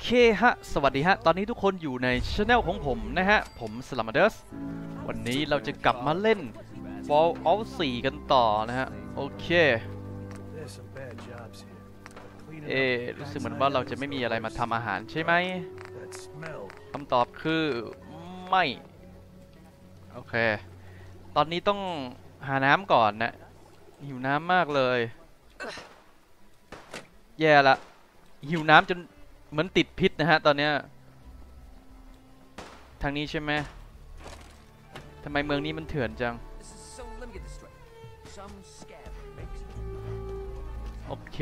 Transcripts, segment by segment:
เคฮะสวัสดีฮะตอนนี้ทุกคนอยู่ในช anel ของผมนะฮะผมสลัมเดอร์สวันนี้เราจะกลับมาเล่น Fallout 4 กันต่อนะฮะโอเครู้สึกเหมือนว่าเราจะไม่มีอะไรมาทำอาหารใช่ไหมคำตอบคือไม่โอเคตอนนี้ต้องหาน้ำก่อนนะหิวน้ำมากเลยแย่ละหิวน้ำจนเหมือนติดพิษนะฮะตอนเนี้ยทางนี้ใช่ไหมทำไมเมืองนี้มันเถื่อนจังโอเค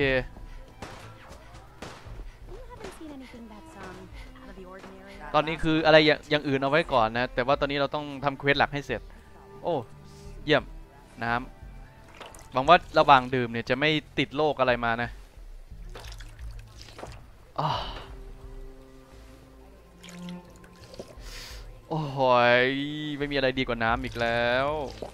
ตอนนี้คืออะไรอย่างอื่นเอาไว้ก่อนนะแต่ว่าตอนนี้เราต้องทำเควสหลักให้เสร็จโอ้เยี่ยมน้ำหวังว่าระหว่างดื่มเนี่ยจะไม่ติดโรคอะไรมานะโอ้โหไม่มีอะไรดีกว่าน้ำอีกแล้ว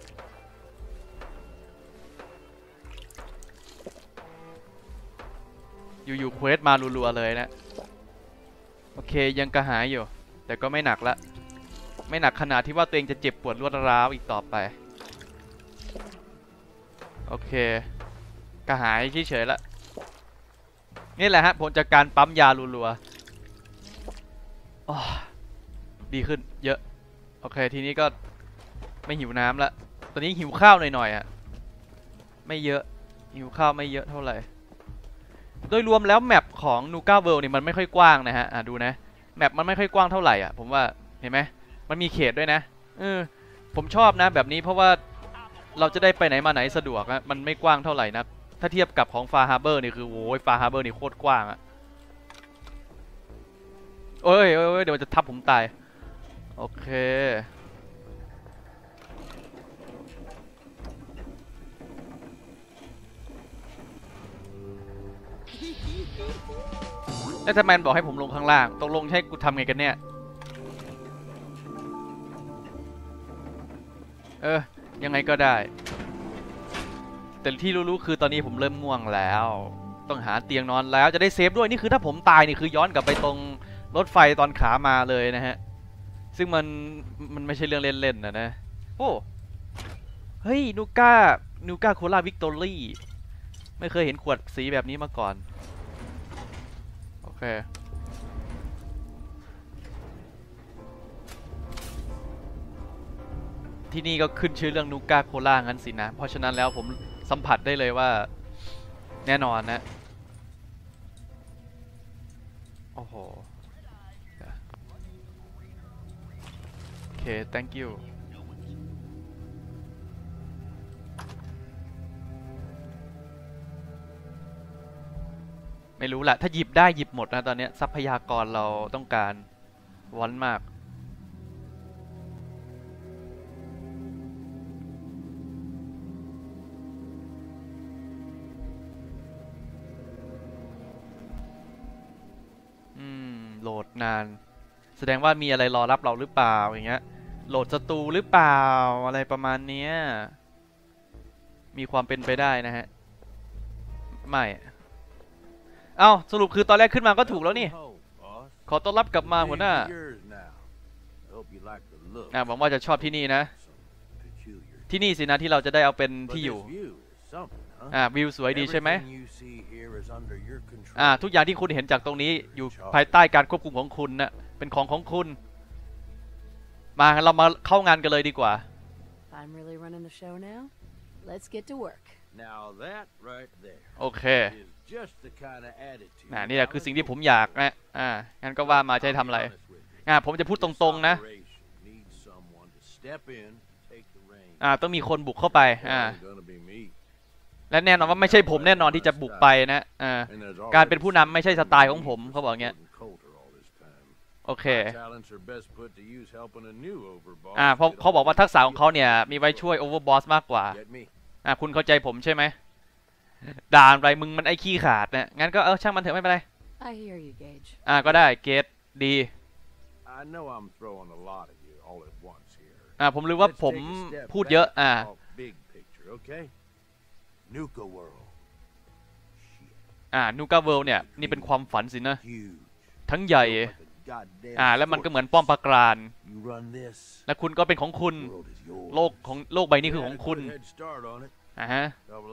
อยู่ๆเควสมารัวๆเลยนะโอเคยังกระหายอยู่แต่ก็ไม่หนักละไม่หนักขนาดที่ว่าตัวเองจะเจ็บปวดรวดร้าวอีกต่อไปโอเคกระหายเฉยๆละนี่แหละฮะผลจากการปั๊มยารัวๆดีขึ้นเยอะโอเคทีนี้ก็ไม่หิวน้ำละตอนนี้หิวข้าวหน่อยๆอ่ะไม่เยอะหิวข้าวไม่เยอะเท่าไหร่โดยรวมแล้วแมปของนูก้าเวิลด์นี่มันไม่ค่อยกว้างนะฮะดูนะแมปมันไม่ค่อยกว้างเท่าไหร่อ่ะผมว่าเห็นไหมมันมีเขตด้วยนะผมชอบนะแบบนี้เพราะว่าเราจะได้ไปไหนมาไหนสะดวกนะมันไม่กว้างเท่าไหร่นะถ้าเทียบกับของฟาร์ฮาร์เบอร์นี่คือโว้ยฟาร์ฮาร์เบอร์นี่โคตรกว้างอ่ะเอ้ยเดี๋ยวจะทับผมตายโอเคแล้วทำไมบอกให้ผมลงข้างล่างตกลงให้กูทำไงกันเนี่ยยังไงก็ได้แต่ที่รู้ๆคือตอนนี้ผมเริ่มง่วงแล้วต้องหาเตียงนอนแล้วจะได้เซฟด้วยนี่คือถ้าผมตายนี่คือย้อนกลับไปตรงรถไฟตอนขามาเลยนะฮะซึ่งมันไม่ใช่เรื่องเล่นๆนะโอ้เฮ้ยนูก้าโคลาวิกตอรี่ไม่เคยเห็นขวดสีแบบนี้มาก่อนโอเคที่นี่ก็ขึ้นชื่อเรื่องนูก้าโคลางั้นสินะเพราะฉะนั้นแล้วผมสัมผัสได้เลยว่าแน่นอนนะโอ้โหโอเค thank you ไม่รู้แหละถ้าหยิบได้หยิบหมดนะตอนนี้ทรัพยากรเราต้องการวอนมากโหลดนานแสดงว่ามีอะไรรอรับเราหรือเปล่าอย่างเงี้ยโหลดศัตรูหรือเปล่าอะไรประมาณนี้มีความเป็นไปได้นะฮะไม่เอ้าสรุปคือตอนแรกขึ้นมาก็ถูกแล้วนี่ขอต้อนรับกลับมาหัวหน้าหวังว่าจะชอบที่นี่นะที่นี่สินะที่เราจะได้เอาเป็นที่อยู่วิวสวยดีใช่ไหมทุกอย่างที่คุณเห็นจากตรงนี้อยู่ภายใต้การควบคุมของคุณนะเป็นของคุณมาเรามาเข้างานกันเลยดีกว่าโอเคนี่แหละคือสิ่งที่ผมอยากนะงั้นก็ว่ามาจะทำอะไรผมจะพูดตรงๆนะต้องมีคนบุกเข้าไปและแน่นอนว่าไม่ใช่ผมแน่นอนที่จะบุกไปนะการเป็นผู้นำไม่ใช่สไตล์ของผมเขาบอกเงี้ยโอเคเพราะเขาบอกว่าทักษะของเขาเนี่ยมีไว้ช่วยโอเวอร์บอสมากกว่าคุณเข้าใจผมใช่ไหมด่าอะไรมึงมันไอ้ขี้ขาดนะงั้นก็ช่างมันเถอะไม่เป็นไรก็ได้เกตดีผมรู้ว่าผมพูดเยอะนูก้าเวิลด์เนี่ยนี่เป็นความฝันสินะทั้งใหญ่แล้วมันก็เหมือนป้อมปราการและคุณก็เป็นของคุณโลกใบนี้คือของคุณฮะ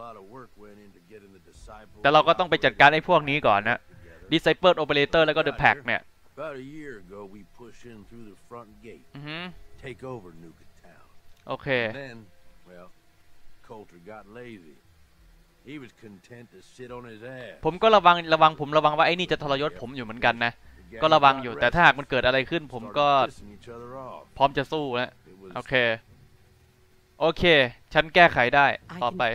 แต่เราก็ต้องไปจัดการไอ้พวกนี้ก่อนนะ Disciple Operator แล้วก็ The Pack เนี่ยโอเคผมก็ระวังว่าไอ้นี่จะทรยศผมอยู่เหมือนกันนะก็ระวังอยู่แต่ถ้าหากมันเกิดอะไรขึ้นผมก็พร้อมจะสู้แล้วโอเคฉันแก้ไขได้ต่อไป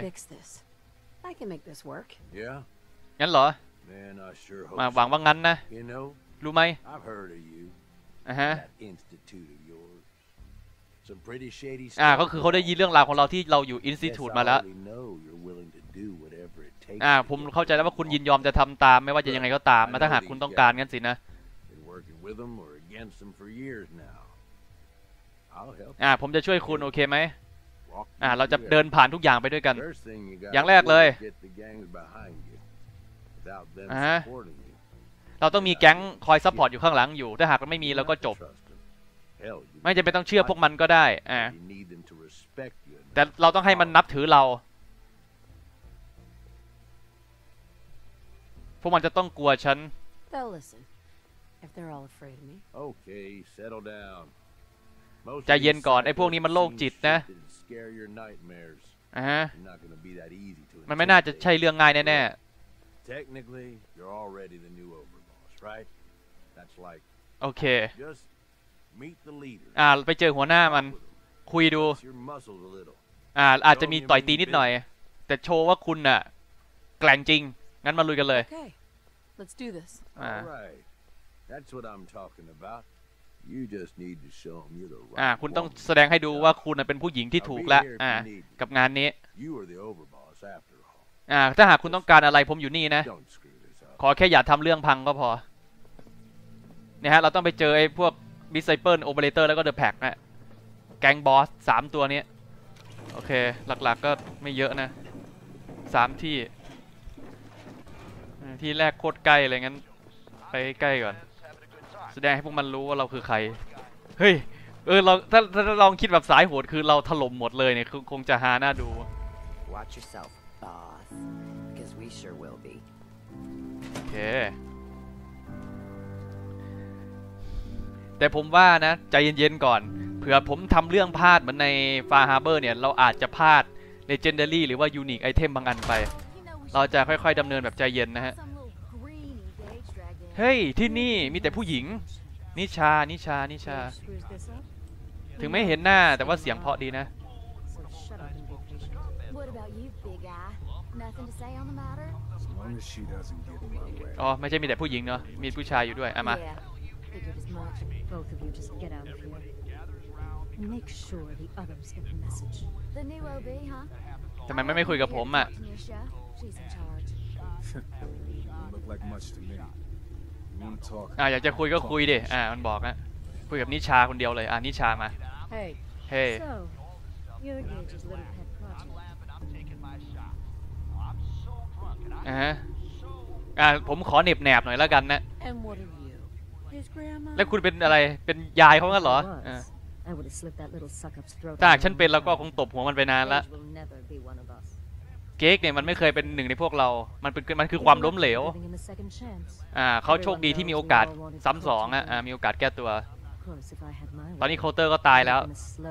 งั้นเหรอมาหวังว่างั้นนะรู้ไหมฮะก็คือเขาได้ยินเรื่องราวของเราที่เราอยู่ Institute มาแล้วผมเข้าใจแล้วว่าคุณยินยอมจะทำตามไม่ว่าจะยังไงก็ตามถ้าหากคุณต้องการงั้นสินะผมจะช่วยคุณโอเคไหมเราจะเดินผ่านทุกอย่างไปด้วยกันอย่างแรกเลยเราต้องมีแก๊งคอยซัพพอร์ตอยู่ข้างหลังอยู่ถ้าหากไม่มีเราก็จบไม่จำเป็นต้องเชื่อพวกมันก็ได้แต่เราต้องให้มันนับถือเราพวกมันจะต้องกลัวฉันใจเย็นก่อนไอ้พวกนี้มันโรคจิตนะมันไม่น่าจะใช่เรื่องง่ายแน่ๆโอเคไปเจอหัวหน้ามันคุยดูอาจจะมีต่อยตีนิดหน่อยแต่โชว์ว่าคุณน่ะแกร่งจริงงั้นมาลุยกันเลยคุณต้องแสดงให้ดูว่าคุณเป็นผู้หญิงที่ถูกแล้วกับงานนี้ถ้าหากคุณต้องการอะไรผมอยู่นี่นะขอแค่อย่าทำเรื่องพังก็พอเนี่ยฮะเราต้องไปเจอไอ้พวก Disciple Operator แล้วก็ The Pack นะแก๊งบอส3ตัวนี้โอเคหลักๆก็ไม่เยอะนะ3ที่แรกโคตรใกล้อะไรงั้นไปใกล้ก่อนแสดงให้พวกมันรู้ว่าเราคือใครเฮ้ยเราถ้าลองคิดแบบสายโหดคือเราถล่มหมดเลยเนี่ยคือคงจะฮาน่าดูโอเคแต่ผมว่านะใจเย็นๆก่อนเผื่อผมทำเรื่องพลาดเหมือนใน Far Harbor เนี่ยเราอาจจะพลาด Legendary หรือว่า Unique Item บางอันไปเราจะค่อยๆดำเนินแบบใจเย็นนะฮะเฮ้ยที่นี่มีแต่ผู้หญิงนิชาถึงไม่เห็นหน้าแต่ว่าเสียงเพราะดีนะอ๋อไม่ใช่มีแต่ผู้หญิงเนาะมีผู้ชายอยู่ด้วยมาทำไมไม่คุยกับผมอ่ะอยากจะคุยก็คุยดิมันบอกนะคุยกับนิชาคนเดียวเลยนิชามาเฮ้ผมขอเหน็บแหนบหน่อยแล้วกันนะแล้วคุณเป็นอะไรเป็นยายเขางั้นเหรอถ้าหากฉันเป็นเราก็คงตบหัวมันไปนานละเก๊กเนี่ยมันไม่เคยเป็นหนึ่งในพวกเรามันคือความล้มเหลวเขาโชคดีที่มีโอกาสซ้ำสองมีโอกาสแก้ตัวตอนนี้โคเตอร์ก็ตายแล้ว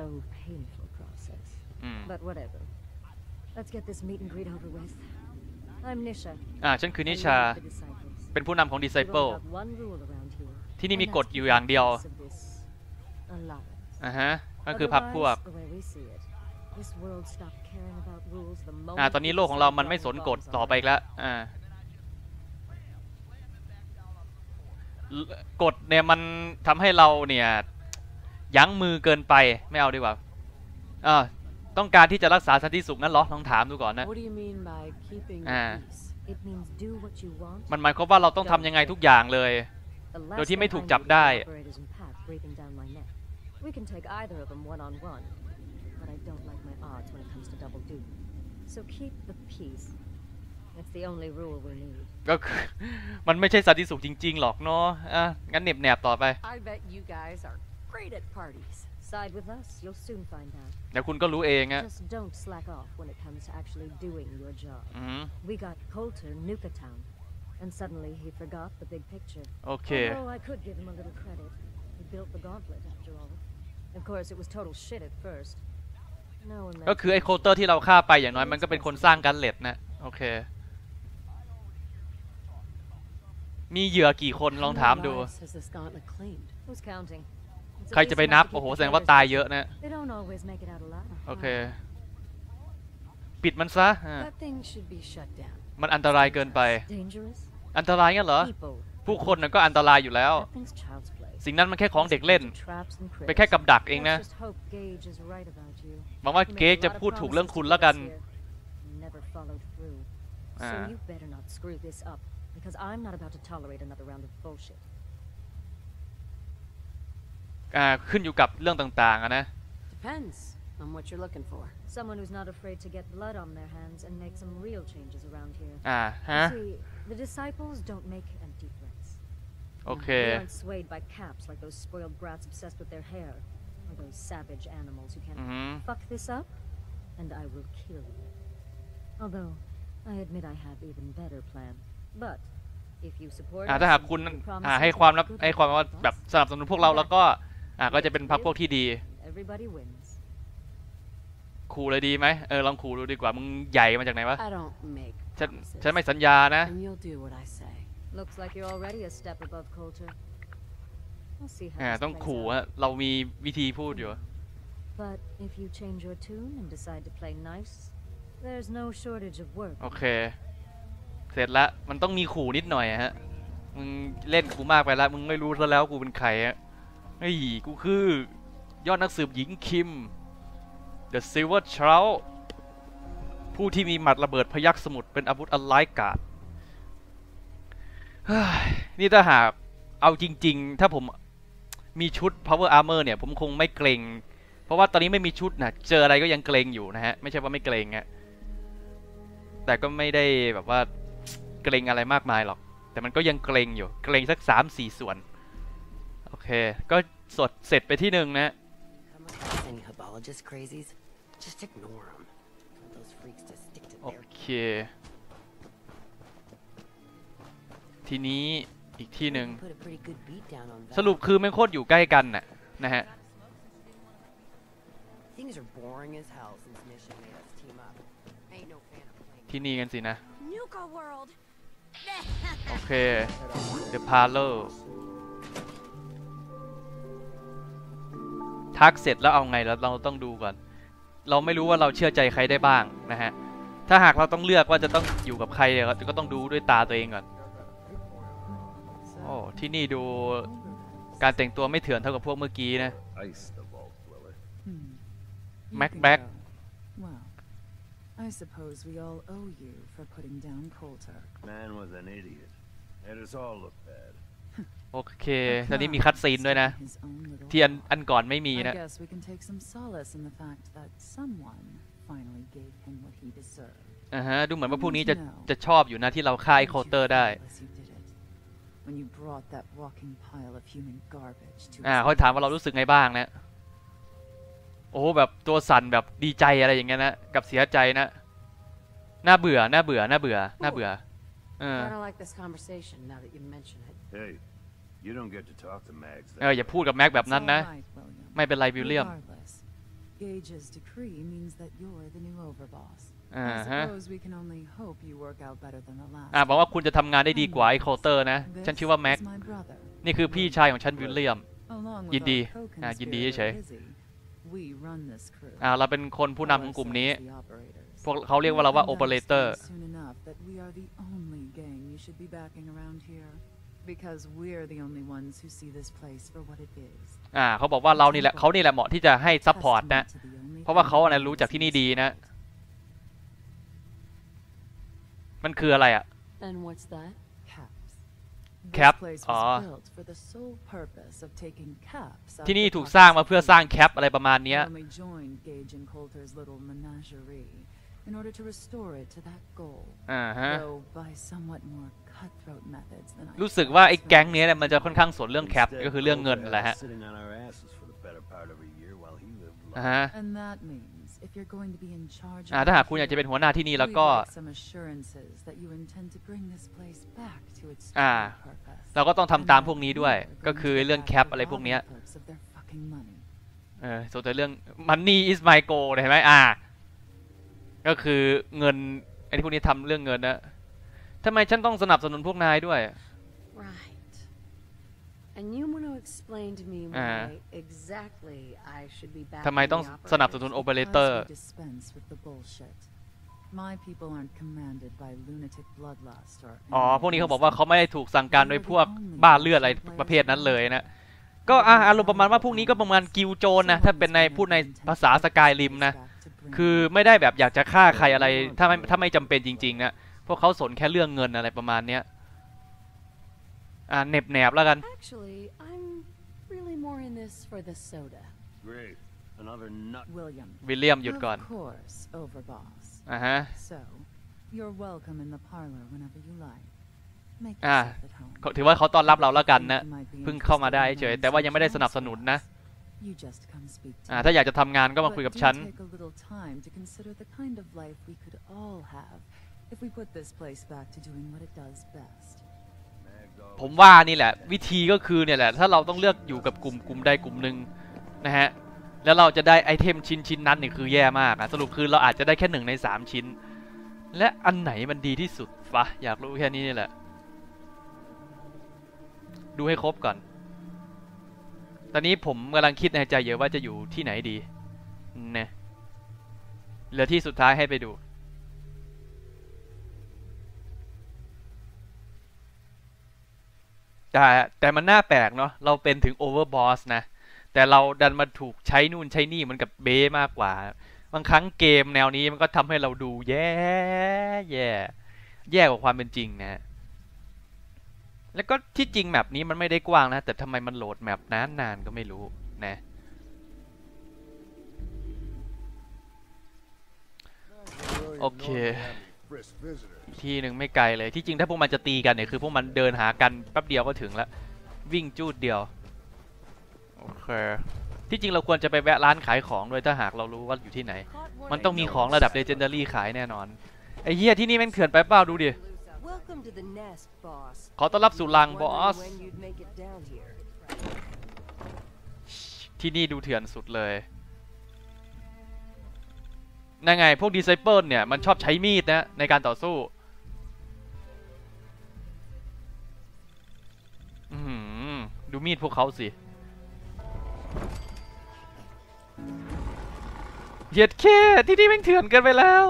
ฉันคือนิชาเป็นผู้นำของ Disciple ที่นี่มีกฎอยู่อย่างเดียวก็คือพรรคพวกตอนนี้โลกของเรามันไม่สนกฎต่อไปอีกแล้วกฎเนี่ยมันทำให้เราเนี่ยยั้งมือเกินไปไม่เอาดีกว่าต้องการที่จะรักษาสันติสุขนั้นเหรอลองถามดูก่อนนะมันหมายความว่าเราต้องทำยังไงทุกอย่างเลยโดยที่ไม่ถูกจับได้ It's the only rule we need. ก็คือ มันไม่ใช่สันติสุขจริงๆหรอกเนาะงั้นเหน็บต่อไป I bet you guys are great at parties. Side with us, you'll soon find out. เดี๋ยวคุณก็รู้เองอะ Just don't slack off when it comes to actually doing your job. อืม We got Coulter Nuketown, and suddenly he forgot the big picture. โอเค Although I could give him a little credit. He built the gauntlet after all. Of course, it was total shit at first. No one ก็คือไอ้โคเตอร์ที่เราฆ่าไปอย่างน้อยมันก็เป็นคนสร้างกันเล็ดนะโอเคมีเหยื่อกี่คนลองถามดู Has this gauntlet claimed? Who's counting? ใครจะไปนับโอ้โหแสดงว่าตายเยอะนะ They don't always make it out alive. โอเคปิดมันซะ That thing should be shut down. มันอันตรายเกินไป Dangerous? อันตรายงั้นเหรอ People. ผู้คนน่ะก็อันตรายอยู่แล้ว That thing's child's play. สิ่งนั้นมันแค่ของเด็กเล่น Traps and เป็น cribs. แค่กับดักเองนะ Let's just hope Gage is right about you. หวังว่า He เก made ก a จะ lot of พูดถูกเรื่อง promises คุณ to แล้วกัน us here. Never followed through. So you better not screw this up, because I'm not about to tolerate another round of bullshit. ขึ้นอยู่กับเรื่องต่างๆอะนะ Depends on what you're looking for. Someone who's not afraid to get blood on their hands and make some real changes around here. ฮะ You see, the disciples don't make empty threats. โอเค They aren't swayed by caps like those spoiled brats obsessed with their hair, or those savage animals who can't อือหือ fuck this up, and I will kill you. Although, I admit I have even better plans. But if you support ถ้า us หาก and คุณ keep your promises ให้ความ and รับ good ให้ความว่า with us, แบบสนับสนุนพวกเราแล้วก็ก็จะเป็นพรรคพวกที่ดี everybody wins. ขู่เลยดีไหมลองขู่ดูดีกว่ามึงใหญ่มาจากไหนวะ I don't make ฉัน promises. ไม่สัญญานะ And you'll do what I say. Looks like you're already a step above Coulter. We'll see how this ต้อง plays ขู่ out. ฮะเรามีวิธีพูดอยู่ But if you change your tune and decide to play nice, there's no shortage of work. โอเค เสร็จละมันต้องมีขู่นิดหน่อยฮะมึงเล่นกูมากไปแล้วมึงไม่รู้ซะแล้วกูเป็นใครฮะเฮ้ยกูคือยอดนักสืบหญิงคิม The Silver Trout ผู้ที่มีหมัดระเบิดพยัคฆ์สมุทรเป็นอาวุธอันร้ายกาจเฮ้ยนี่ถ้าหากเอาจริงๆถ้าผมมีชุด Power Armor เนี่ยผมคงไม่เกรงเพราะว่าตอนนี้ไม่มีชุดนะเจออะไรก็ยังเกรงอยู่นะฮะไม่ใช่ว่าไม่เกรงฮะแต่ก็ไม่ได้แบบว่าเกรงอะไรมากมายหรอกแต่มันก็ยังเกรงอยู่เกรงสัก 3-4 ส่วนโอเคก็เสร็จไปที่หนึ่งนะ Come across any Hebologist crazies? Just ignore them. Tell those freaks to stick to โอ their เคทีนี้อีกที่หนึ่ง Put a pretty good beat down on สรุปคือแม่งโคตรอยู่ใกล้กันน่ะนะฮะ Things are boring as hell since Mission made us team up. Ain't no fan of playing. ที่นี่กันสินะ Nuka World. โอเค The Parlor ทักเสร็จแล้วเอาไงแล้วเราต้องดูก่อนเราไม่รู้ว่าเราเชื่อใจใครได้บ้างนะฮะถ้าหากเราต้องเลือกว่าจะต้องอยู่กับใครเราก็ต้องดูด้วยตาตัวเองก่อนโอ้ที่นี่ดูการแต่งตัวไม่เถื่อนเท่ากับพวกเมื่อกี้นะ Ice the vault dweller. Macbeth. Well, I suppose we all owe you for putting down Coulter. Man was an idiot. Made us all look bad. โอเคตอนนี้มีคัดซีนด้วยนะ His own little ที่อันก่อนไม่มี I นะ guess we can take some solace in the fact that someone finally gave him what he deserved. ดูเหมือนว่าพวกนี้จะชอบอยู่นะที่เราฆ่าไอ้เคาน์เตอร์ได้ As you did it, when you brought that walking pile of human garbage to เขาถามว่าเรารู้สึกไงบ้างนะโอ้แบบตัวสั่นแบบดีใจอะไรอย่างเงี้ยนะกับเสียใจนะน่าเบื่อน่าเบื่อน่าเบื่อน่าเบื่อ Kinda like this conversation now that you mention it. Hey, you don't get to talk to Mags. อย่าพูดกับแม็กแบบ It's นั้น all นะ right, William. ไม่เป็นไรวิลเลียม Regardless, Gage's decree means that you're the new overboss. อ่า I ฮะ suppose we can only hope you work out better than the last. บอกว่าคุณจะทำงานได้ดีกว่าไอ้เคาน์เตอร์นะ This ฉันชื่อว่าแม็ก is my brother. นี่คือพี่ชายของฉันวิลเลียม Along with ยินดี our ยินดีเฉย co-conspirator Izzy, we run this crew. เราเป็นคนผู้นำของกลุ่มนี้ Ourselves the operators. พวกเขาเรียกว่าเราว่า You'll operator understand soon enough that we are the only gang you should be backing around here. Because we're the only ones who see this place for what it is. เขาบอกว่าเรานี่แหละเขานี่แหละเหมาะที่จะให้ซัพพอร์ตนะ Testament to the only เพราะว่าเขา thing รู้จากที่นี่ดีนะ มันคืออะไรอ่ะ And what's that? Caps. Cap? This place อ๋อ was built for the sole purpose of taking caps out ที่ of นี่ the ถูกสร้างมา pockets เพื่อ of สร้าง thieves. แคปอะไรประมาณเนี้ย We only joined Gage and Coulter's little menagerie in order to restore it to that goal. ฮะ Though by somewhat more cutthroat methods than I รู้สึกว่าไอ้แก๊งเนี้ยเนี่ยมันจะค่อนข้างสนเรื่องแคปก็คือเรื่องเงินแหละฮะ Sitting on our asses for the better part of a year while he lived ฮะ And that means if you're going to be in charge ถ้าหากคุณอยากจะเป็นหัวหน้าที่นี่แล้วก็ we'd like some assurances that you intend to bring this place back to its true purpose. เราก็ต้องทำตามพวกนี้ด้วยก็คือเรื่องแคปอะไรพวกเนี้ย Of their fucking money. ส่วนแต่เรื่อง money is my goal เห็นไหมก็คือเงินไอ้ที่พวกนี้ทำเรื่องเงินนะทำไมฉันต้องสนับสนุนพวกนายด้วย Right. And you want to explain to me why exactly I should be back ทำไมต้องสนับสนุนโอเปอเรเตอร์ Because we dispense with the bullshit. My people aren't commanded by lunatic bloodlust or พวกนี้เขาบอกว่าเขาไม่ได้ถูกสั่งการโดยพวกบ้าเลือดอะไรประเภทนั้นเลยนะก็อารมณ์ประมาณว่าพวกนี้ก็ประมาณกิลโจนนะถ้าเป็นในพูดในภาษาสกายริมนะคือไม่ได้แบบอยากจะฆ่าใครอะไรถ้าไม่จำเป็นจริงๆนะพวกเขาสนแค่เรื่องเงินอะไรประมาณเนี้ยแนบแล้วกัน Actually, I'm really more in this for the soda. Great. Another nut. William. วิลเลียมหยุดก่อน Of course, overboss. ฮะ So, you're welcome in the parlor whenever you like. Make อ่า yourself at home. ถือว่าเขาต้อนรับเราแล้วกันนะเพิ่งเข้ามาได้เฉยแต่ว่ายังไม่ได้สนับสนุนนะ You just come speak to ถ้าอยากจะทำงานก็มาคุยกับฉัน But do take a little time to consider the kind of life we could all have if we put this place back to doing what it does best. ผมว่านี่แหละวิธีก็คือเนี่ยแหละถ้าเราต้องเลือกอยู่กับกลุ่มใดกลุ่มหนึ่งนะฮะแล้วเราจะได้ไอเทมชิ้นนั้นนี่คือแย่มากสรุปคือเราอาจจะได้แค่1 ใน 3 ชิ้นและอันไหนมันดีที่สุดวะอยากรู้แค่นี้นี่แหละดูให้ครบก่อนตอนนี้ผมกำลังคิดในใจเยอะว่าจะอยู่ที่ไหนดีนะเหลือที่สุดท้ายให้ไปดูแต่มันน่าแปลกเนาะเราเป็นถึงโอเวอร์บอสนะแต่เราดันมาถูกใช้นู่นใช้นี่มันกับเบ้มากกว่าบางครั้งเกมแนวนี้มันก็ทำให้เราดูแย่กว่าความเป็นจริงนะแล้วก็ที่จริงแมปนี้มันไม่ได้กว้างนะแต่ทำไมมันโหลดแมปนานก็ไม่รู้นะโอเคที่หนึ่งไม่ไกลเลยที่จริงถ้าพวกมันจะตีกันเนี่ยคือพวกมันเดินหากันแป๊บเดียวก็ถึงแล้ววิ่งจูดเดียวโอเคที่จริงเราควรจะไปแวะร้านขายของด้วยถ้าหากเรารู้ว่าอยู่ที่ไหนมันต้องมีของระดับ Legendary ขายแน่นอนไอ้เหี้ยที่นี่แม่งเถื่อนไปเปล่าดูดิ Welcome to the nest, boss. ขอต้อนรับสู่รังบอส When you'd make it down here. ที่นี่ดูเถื่อนสุดเลยนั่นไงพวกดีไซเปิลเนี่ยมันชอบใช้มีดนะในการต่อสู้ดูมีดพวกเขาสิเหยียดแค่ที่นี่แม่งเถื่อนเกินไปแล้ว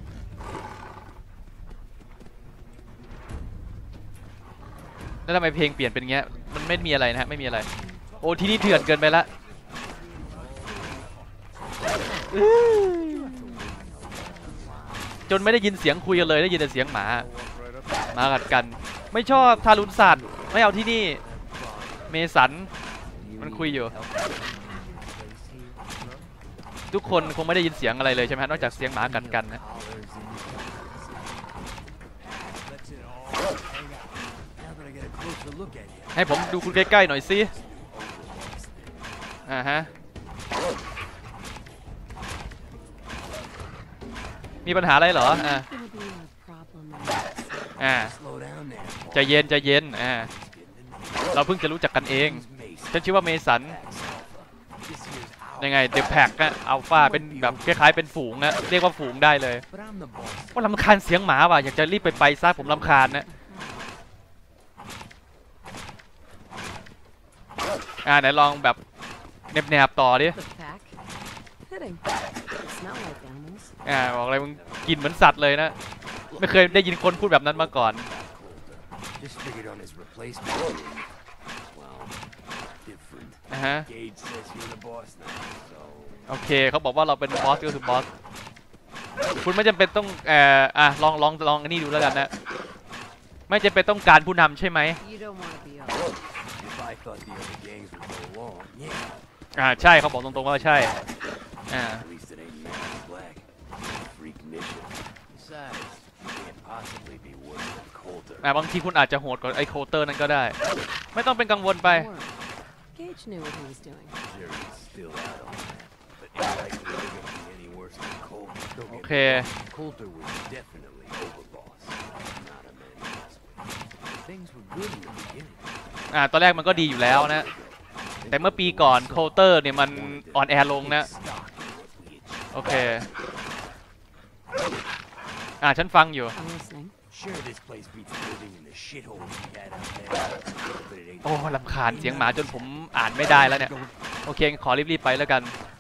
แล้วทำไมเพลงเปลี่ยนเป็นเงี้ยมันไม่มีอะไรนะฮะไม่มีอะไรโอ้ที่นี่เถื่อนเกินไปละจนไม่ได้ยินเสียงคุยกันเลยได้ยินแต่เสียงหมากัดกันไม่ชอบทารุณสัตว์ไม่เอาที่นี่เมสันมันคุยอยู่ทุกคนคงไม่ได้ยินเสียงอะไรเลยใช่ไหมนอกจากเสียงหมากัดกันนะให้ผมดูคุณใกล้ๆหน่อยสิฮะมีปัญหาอะไรเหรอใจเย็นเราเพิ่งจะรู้จักกันเองฉันชื่อว่าเมสันยังไงเดอะแพ็กอะอัลฟาเป็นแบบคล้ายๆเป็นฝูงนะเรียกว่าฝูงได้เลยว่ารำคาญเสียงหมาว่ะอยากจะรีบไปซะผมรำคาญนะไหนลองแบบแนบต่อดิบอกอะไรมึงกินเหมือนสัตว์เลยนะไม่เคยได้ยินคนพูดแบบนั้นมาก่อนโอเคเขาบอกว่าเราเป็นบอสก็คือบอสคุณไม่จำเป็นต้องลองอันนี้ดูแล้วกันนะไม่จำเป็นต้องการผู้นำใช่ไหมใช่เขาบอกตรงๆว่าใช่ freak mission. Besides, you can't possibly be worse than Coulter. บางทีคุณอาจจะโหดกว่าไอ้โคเตอร์นั่นก็ได้ ไม่ต้องเป็นกังวลไป Gage knew what he was doing. Jerry's still out on that, but it's likely they're gonna be any worse than Coulter. Don't get me Okay. wrong, Coulter was definitely overboss, not a man to mess with. Things were good in the beginning. ตอนแรกมันก็ดีอยู่แล้วนะ แต่เมื่อปีก่อนโคเตอร์เนี่ยมันอ่อนแอลงนะ โอเค ฉันฟังอยู่ I'm listening. Sure, this place beats living in the shithole we had out there, but it ain't โอ้รำคาญเสียงหมาจนผมอ่านไม่ได้แล้วเนี่ย โอเค ขอรีบๆไปแล้วกัน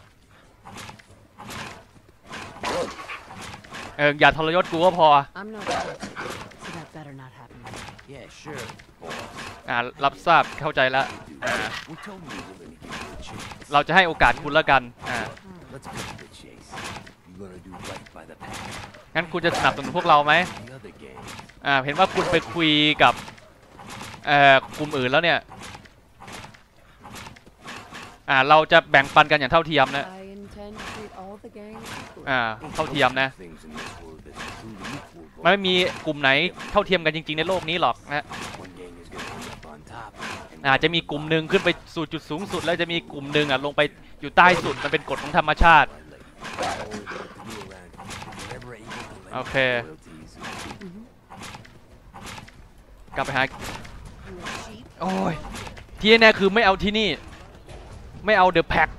อย่าทรยศกูก็พอ I'm not sure, so that better not happen. Yeah, sure, boss. รับทราบเข้าใจแล้ว We told you we were gonna give you a chance. เราจะให้โอกาสคุณแล้วกัน Let's cut to the chase. You gonna do right by the pack. งั้นคุณจะสนับสนุนพวกเราไหม The other gang. เห็นว่าคุณไปคุยกับกลุ่มอื่นแล้วเนี่ย เราจะแบ่งปันกันอย่างเท่าเทียมนะ I intend to treat all the gangs equally. เท่าเทียมนะ Things in this world that's truly equal, boss. มันไม่มีกลุ่มไหนเท่าเทียมกันจริงๆในโลกนี้หรอกนะ One gang is gonna end up on top. and อาจจะมีกลุ่มหนึ่งขึ้นไปสู่จุดสูงสุด แล้วจะมีกลุ่มหนึ่งลงไปอยู่ใต้สุดมันเป็นกฎของธรรมชาติ Okay. กลับไปหาโอ้ยที่แน่ๆคือไม่เอาที่นี่ไม่เอาเดอะแพ็ค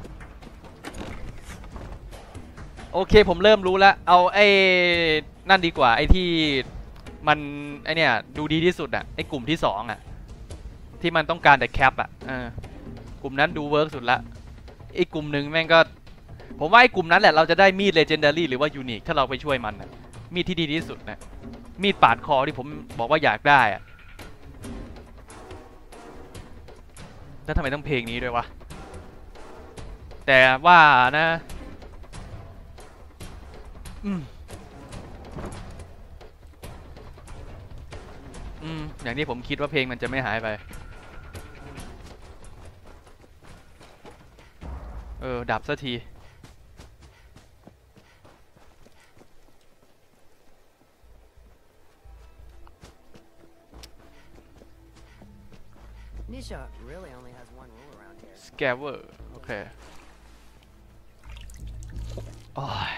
โอเคผมเริ่มรู้แล้วเอาไอ้นั่นดีกว่าไอ้ที่มันไอ้เนี่ยดูดีที่สุดไอ้กลุ่มที่2ที่มันต้องการแต่แคปกลุ่มนั้นดูเวิร์กสุดละไอ้กลุ่มหนึ่งแม่งก็ผมว่าไอ้กลุ่มนั้นแหละเราจะได้มีดเลเจนดารี่หรือว่ายูนิคถ้าเราไปช่วยมันมีดที่ดีที่สุดนะมีดปาดคอที่ผมบอกว่าอยากได้แล้วทำไมต้องเพลงนี้ด้วยวะแต่ว่านะอย่างที่ผมคิดว่าเพลงมันจะไม่หายไปดับสักที Nisha really only has one rule around here. Scaver โอเคโอ้ย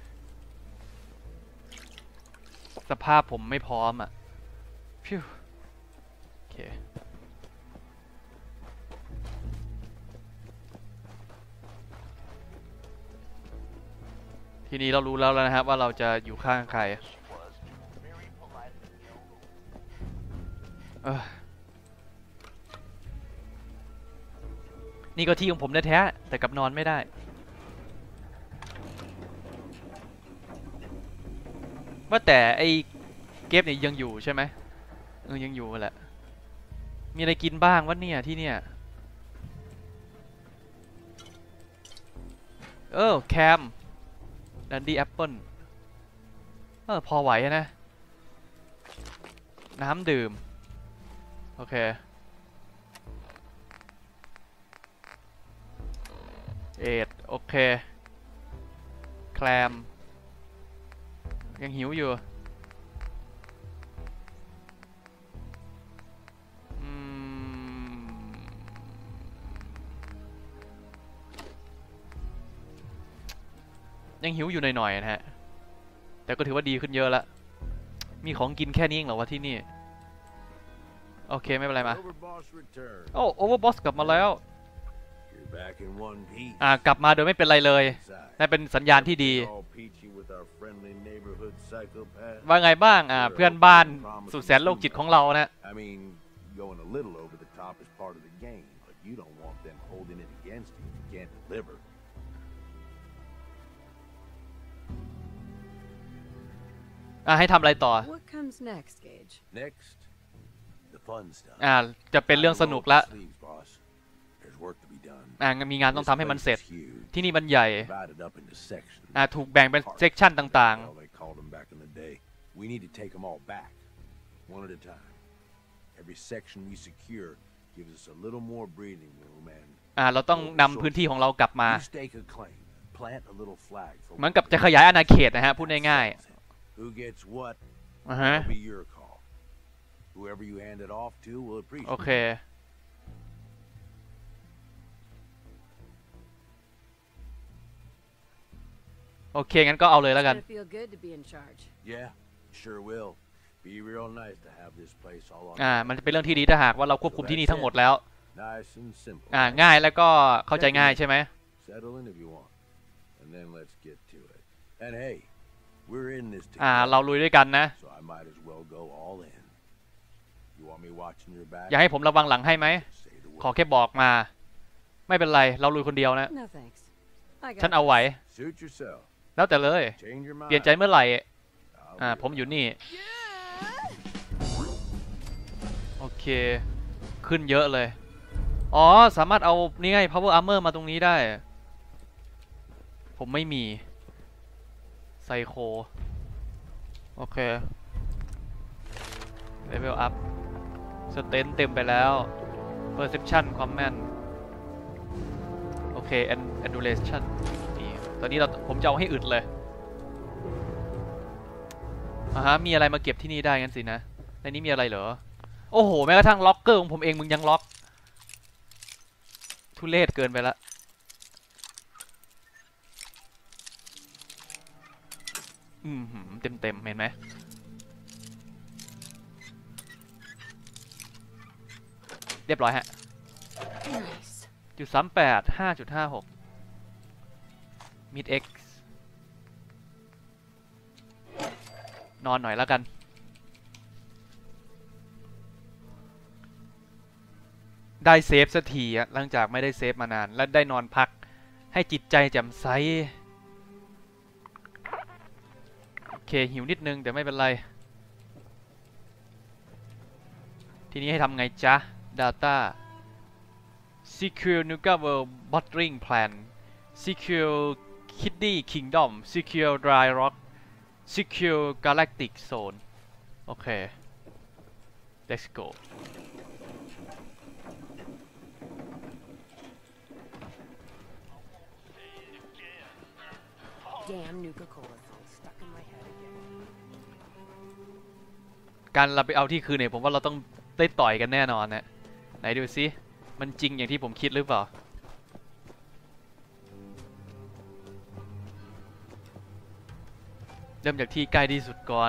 สภาพผมไม่พร้อมพิวโอเคทีนี้เรารู้แล้วนะครับว่าเราจะอยู่ข้างใครนี่ก็ที่ของผมแท้ๆแต่กลับนอนไม่ได้ว่าแต่ไอ้เก็บเนี่ยยังอยู่ใช่ไหมยังอยู่แหละมีอะไรกินบ้างวะเนี่ยที่เนี่ยแคมดันดี้แอปเปิลพอไหวนะน้ำดื่มโอเคโอเคแคลมยังหิวอยู่ยังหิวอยู่หน่อยๆนะฮะแต่ก็ถือว่าดีขึ้นเยอะละมีของกินแค่นี้เองเหรอวะที่นี่โอเคไม่เป็นไรมาโอเวอร์บอสกลับมาแล้วกลับมาโดยไม่เป็นไรเลยนั่นเป็นสัญญาณที่ดีว่าไงบ้างเพื่อนบ้านสุดแสนโรคจิตของเรานะให้ทำอะไรต่อ What comes next, Gage? Next, the fun stuff. จะเป็นเรื่องสนุกละ There's work to be done. มีงานต้องทำให้มันเสร็จที่นี่มันใหญ่ถูกแบ่งเป็นเซกชันต่างๆ We need to take them all back, one at a time. Every section we secure gives us a little more breathing room and เราต้องนำพื้นที่ของเรากลับมา you stake a claim. plant a little flag for เหมือนกับจะขยายอาณาเขตนะฮะพูดง่าย who gets what ๆฮะ will be your call. Whoever you hand it off to will โอ appreciate เค it. โอเคงั้นก็เอาเลยแล้วกัน It's gonna feel good to be in charge. Yeah, sure will. Be real nice to have this place all on. มันจะเป็นเรื่องที่ดีถ้าหากว่าเราควบคุมที่นี่ทั้งหมดแล้ว Nice and simple. ง่ายแล้วก็เข้าใจง่ายใช่ไหม Settle in if you want, and then let's get to it. And hey, we're in this เรา together, ลุยด้วยกันนะ so I might as well go all in. You want me watching your back? อยากให้ผมระวังหลังให้ไหม Say the ขอ word. แค่บอกมา ไม่เป็นไรเราลุยคนเดียวนะ No thanks. I ฉัน got เอาไหว Suit yourself. แล้วแต่เลย Change your เปลี่ยน mind. ใจเมื่อไหร่ I'll be ผมอยู่นี่ โอเค ขึ้นเยอะเลย อ๋อ สามารถเอานี่ไง power armor มาตรงนี้ได้ ผมไม่มี ไซโค โอเค level up strength เต็มไปแล้ว perception ความแม่น โอเค endurance นี่ตอนนี้ผมจะเอาให้อึดเลยมีอะไรมาเก็บที่นี่ได้งั้นสินะ ในนี้มีอะไรเหรอ โอ้โห แม้กระทั่งล็อกเกอร์ของผมเองมึงยังล็อก ทุเรศเกินไปละเต็มเห็นไหม เรียบร้อยฮะ nice. .38 5.56 mid x นอนหน่อยแล้วกัน ได้เซฟสักทีหลังจากไม่ได้เซฟมานาน และได้นอนพักให้จิตใจแจ่มใส โอเคหิวนิดนึงแต่ไม่เป็นไร ทีนี้ให้ทำไงจ๊ะ Data Secure Nuka World Bottling Plan Secure Kidney Kingdom Secure Dry Rock Secure Galactic Zone โอเค Let's go Damn Nuka-Cola song stuck in my head again. การเราไปเอาที่คืนเนี่ยผมว่าเราต้องได้ต่อยกันแน่นอนนะไหนดูซิมันจริงอย่างที่ผมคิดหรือเปล่าเริ่มจากที่ใกล้ที่สุดก่อน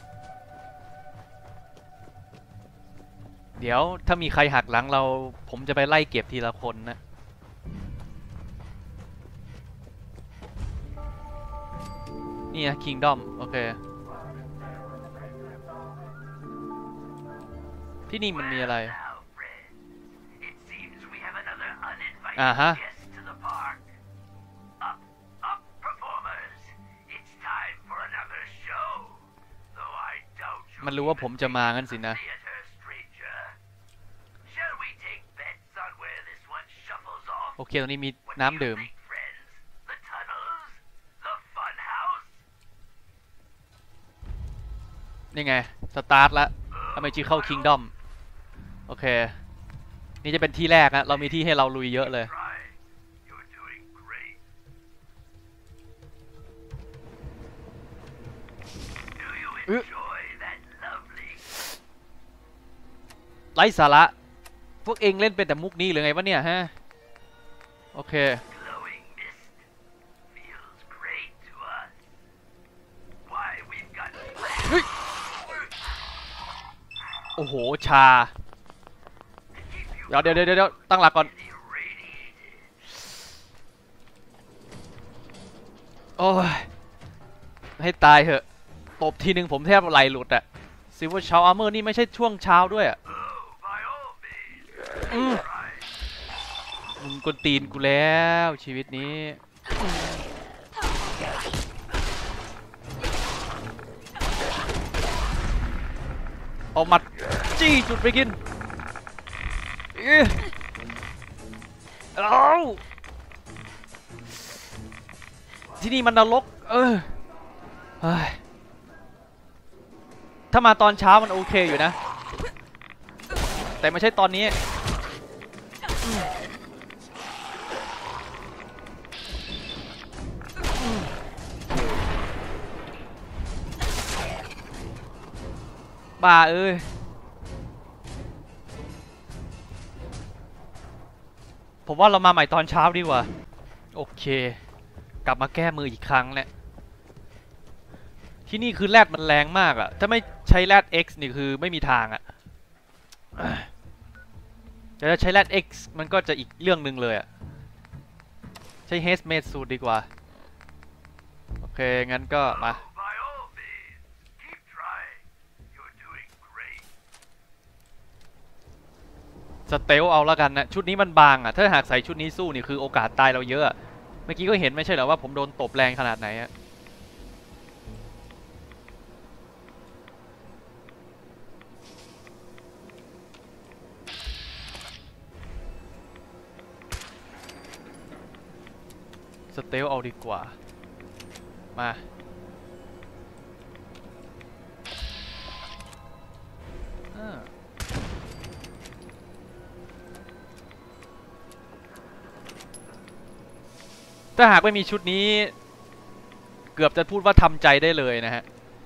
เดี๋ยวถ้ามีใครหักหลังเราผมจะไปไล่เก็บทีละคนนะนี่นะ Kingdom โอเคที่นี่มันมีอะไรฮะมันรู้ว่าผมจะมางั้นสินะโอเคตรงนี้มีน้ำดื่มนี่ไงสตาร์ทแล้วทำไมชื่อเข้า Kingdom โอเคนี่จะเป็นที่แรกนะเรามีที่ให้เราลุยเยอะเลยไร้สาระพวกเองเล่นเป็นแต่มุกนี้หรือไงวะเนี่ยฮะโอเคโอ้โหชาเดี๋ยวตั้งหลักก่อนโอ้ยให้ตายเถอะตบทีนึงผมแทบไหลหลุดอะซิลเวอร์ชาวอาร์เมอร์นี่ไม่ใช่ช่วงเช้าด้วยอะมึงกวนตีนกูแล้วชีวิตนี้เอามัดจี้จุดไปกินเอาที่นี่มันนรกถ้ามาตอนเช้ามันโอเคอยู่นะแต่ไม่ใช่ตอนนี้บ้าเอ้ยผมว่าเรามาใหม่ตอนเช้าดีกว่าโอเคกลับมาแก้มืออีกครั้งแหละที่นี่คือแรดมันแรงมากอะถ้าไม่ใช้แรด X นี่คือไม่มีทางอะแต่ถ้าใช้แรด X มันก็จะอีกเรื่องหนึ่งเลยอะใช้เฮสเมดสูตรดีกว่าโอเคงั้นก็มาสเตลเอาแล้วกันนะชุดนี้มันบางอะถ้าหากใส่ชุดนี้สู้นี่คือโอกาสตายเราเยอะเมื่อกี้ก็เห็นไม่ใช่เหรอว่าผมโดนตบแรงขนาดไหนอะสเตลเอาดีกว่ามาถ้าหากไม่มีชุดนี้เกือบจะพูดว่าทำใจได้เลยนะฮะ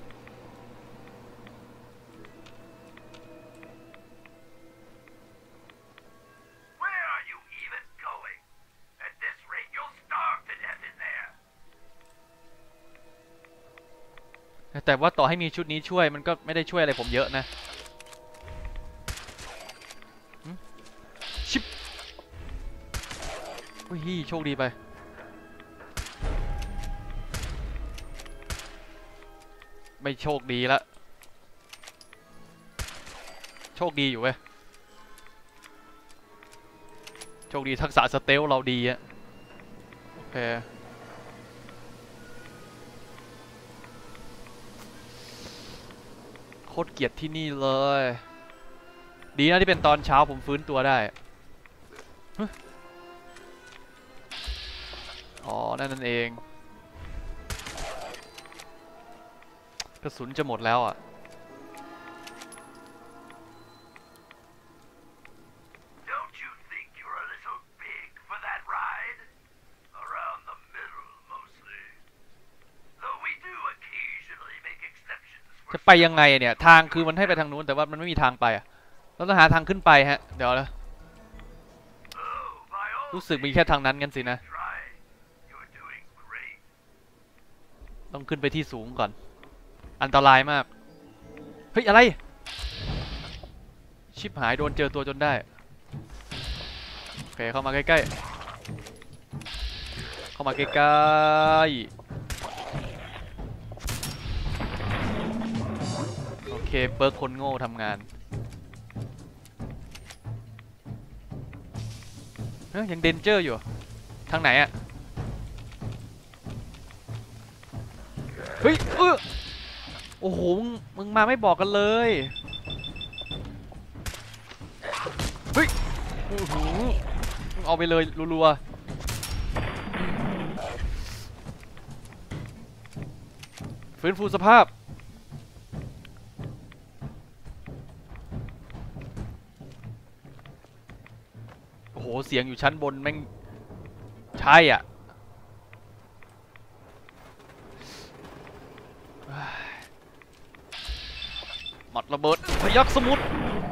แต่ว่าต่อให้มีชุดนี้ช่วยมันก็ไม่ได้ช่วยอะไรผมเยอะนะชิบโอ้ยโชคดีไปไม่โชคดีละโชคดีอยู่เว้ยโชคดีทักษะสเตลเราดีอะโอเคโคตรเกลียดที่นี่เลยดีนะที่เป็นตอนเช้าผมฟื้นตัวได้อ๋อนั่นเองกระสุนจะหมดแล้วอ่ะจะไปยังไงเนี่ยทางคือมันให้ไปทางนู้นแต่ว่ามันไม่มีทางไปอ่ะเราต้องหาทางขึ้นไปฮะเดี๋ยวนะรู้สึกมีแค่ทางนั้นกันสินะต้องขึ้นไปที่สูงก่อนอันตรายมากเฮ้ยอะไรชิบหายโดนเจอตัวจนได้โอเคเข้ามาใกล้ๆเข้ามาใกล้ๆโอเคเปิร์กคนโง่ทำงานยังเดนเจอร์อยู่ทางไหนอะเฮ้ยโอ้โหมึงมาไม่บอกกันเลยเฮ้ยโอ้โหเอาไปเลยรัวๆฟื้นฟูสภาพโอ้โหเสียงอยู่ชั้นบนแม่งใช่อ่ะหมัดระเบิดพยัคฆ์สมุทร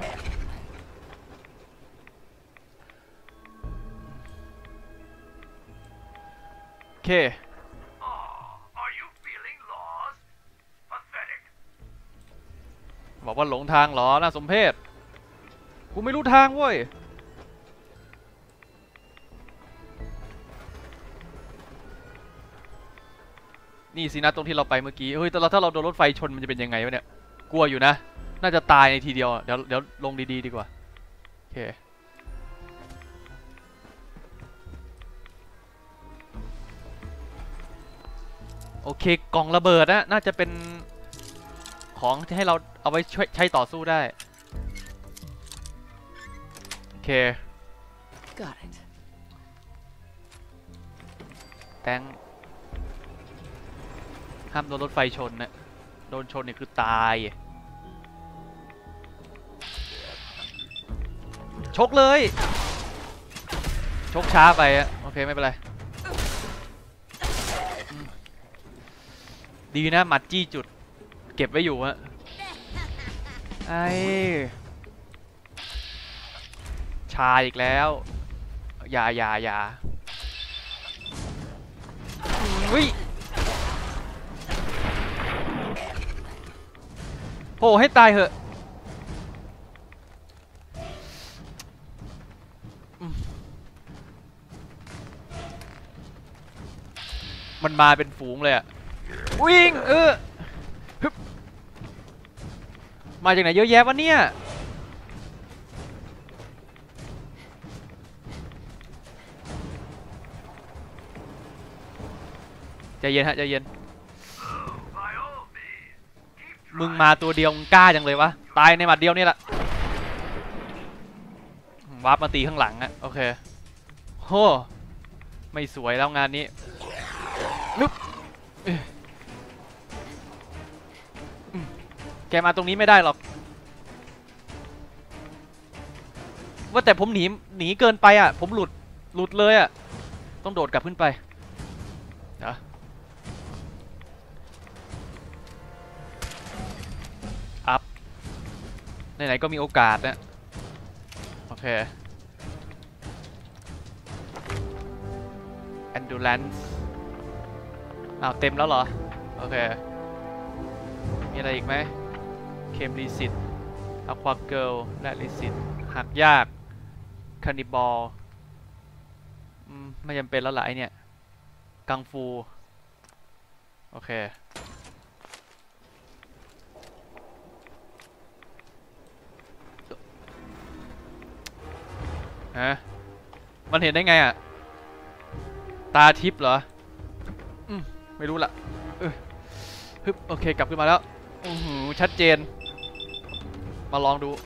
โอเคบอกว่าหลงทางเหรอน่าสมเพชกูไม่รู้ทางเว้ยนี่สินะตรงที่เราไปเมื่อกี้เฮ้ยแต่ถ้าเราโดนรถไฟชนมันจะเป็นยังไงวะเนี่ยกลัวอยู่นะน่าจะตายในทีเดียวเดี๋ยวลงดีๆดีกว่าโอเคโอเคกล่องระเบิดนะน่าจะเป็นของที่ให้เราเอาไว้ช่วยใช้ต่อสู้ได้โอเค Got it. แตงห้ามโดนรถไฟชนนะโดนชนเนี่ยคือตายชกเลยชกช้าไปอะโอเคไม่เป็นไรดีนะหมัดจี้จุดเก็บไว้อยู่ฮะไอ้ชาอีกแล้วอย่าอุ้ยโหให้ตายเหอะมันมาเป็นฝูงเลยอะวิ่งฮึบมาจากไหนเยอะแยะวะเนี่ยใจเย็นฮะใจเย็นมึงมาตัวเดียวมึงกล้าจังเลยวะตายในหมัดเดียวนี่แหละวาร์ปมาตีข้างหลังอะโอเคโหไม่สวยแล้วงานนี้นึบแกมาตรงนี้ไม่ได้หรอกว่าแต่ผมหนีเกินไปอ่ะผมหลุดเลยอ่ะต้องโดดกลับขึ้นไปนะอัพไหนๆก็มีโอกาสนะโอเค Endurance อ้าวเต็มแล้วเหรอโอเคมีอะไรอีกไหมเคมรีสิตอะควาเกิลและรีสิตหักยากคานิบอลไม่จำเป็นแล้วหรอไอเนี่ยกังฟูโอเคฮะมันเห็นได้ไงอ่ะตาทิพย์เหรอไม่รู้ละฮึบโอเคกลับขึ้นมาแล้วชัดเจนมาลองดู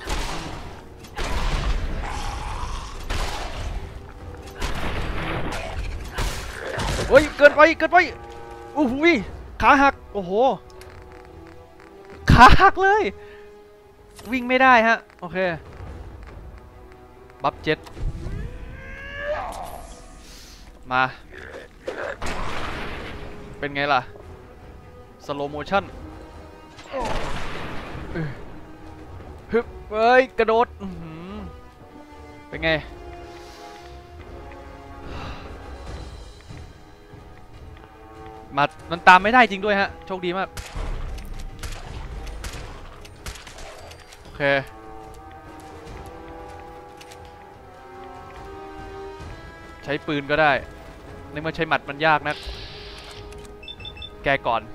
เฮ้ยเกินไปโอ้โหขาหักโอ้โหขาหักเลยวิ่งไม่ได้ฮะโอเคบัฟเจ็ตมาเป็นไงล่ะสโลโมชั่นฮึบเฮ้ยกระโดดเป็นไงมันตามไม่ได้จริงด้วยฮะโชคดีมากโอเคใช้ปืนก็ได้ในเมื่อใช้หมัดมันยากนะแกก่อน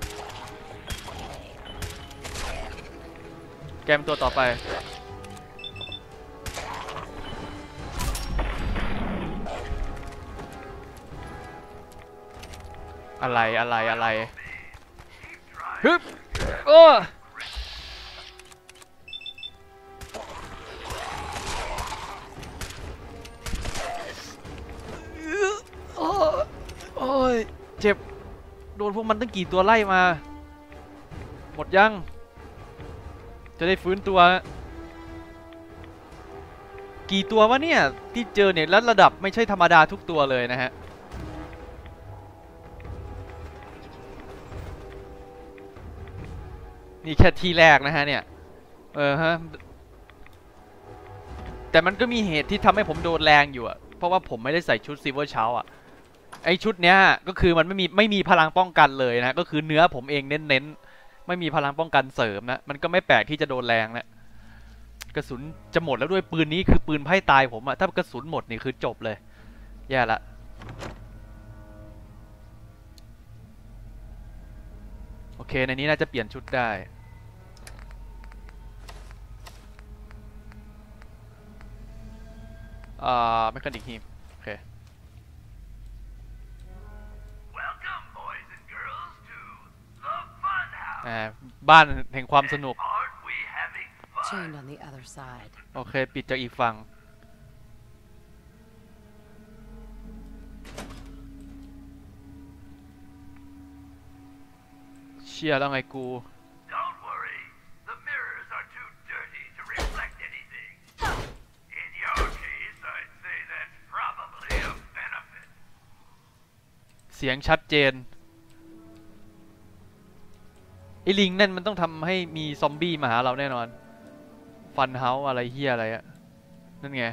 แกมตัวต่อไปอะไรฮึบโอ้โอ้ยเจ็บโดนพวกมันตั้งกี่ตัวไล่มาหมดยังจะได้ฟื้นตัวกี่ตัววะเนี่ยที่เจอเนี่ยแล้วระดับไม่ใช่ธรรมดาทุกตัวเลยนะฮะนี่แค่ที่แรกนะฮะเนี่ยฮะแต่มันก็มีเหตุที่ทำให้ผมโดนแรงอยู่อะเพราะว่าผมไม่ได้ใส่ชุดซิลเวอร์เชลอะไอชุดเนี้ยก็คือมันไม่มีพลังป้องกันเลยนะก็คือเนื้อผมเองเน้นไม่มีพลังป้องกันเสริมนะมันก็ไม่แปลกที่จะโดนแรงนะกระสุนจะหมดแล้วด้วยปืนนี้คือปืนไพ่ตายผมอะถ้ากระสุนหมดนี่คือจบเลยแย่ละโอเคในนี้น่าจะเปลี่ยนชุดได้แมคคานิกฮีมโอเคบ้านแห่งความสนุกโอเคปิดจากอีกฝั่งเชี่ยแล้วไงกูเสียงชัดเจนไอ้ลิงนั่นมันต้องทำให้มีซอมบี้มาหาเราแน่นอนฟันเฮาอะไรเฮียอะไรอะนั่นไง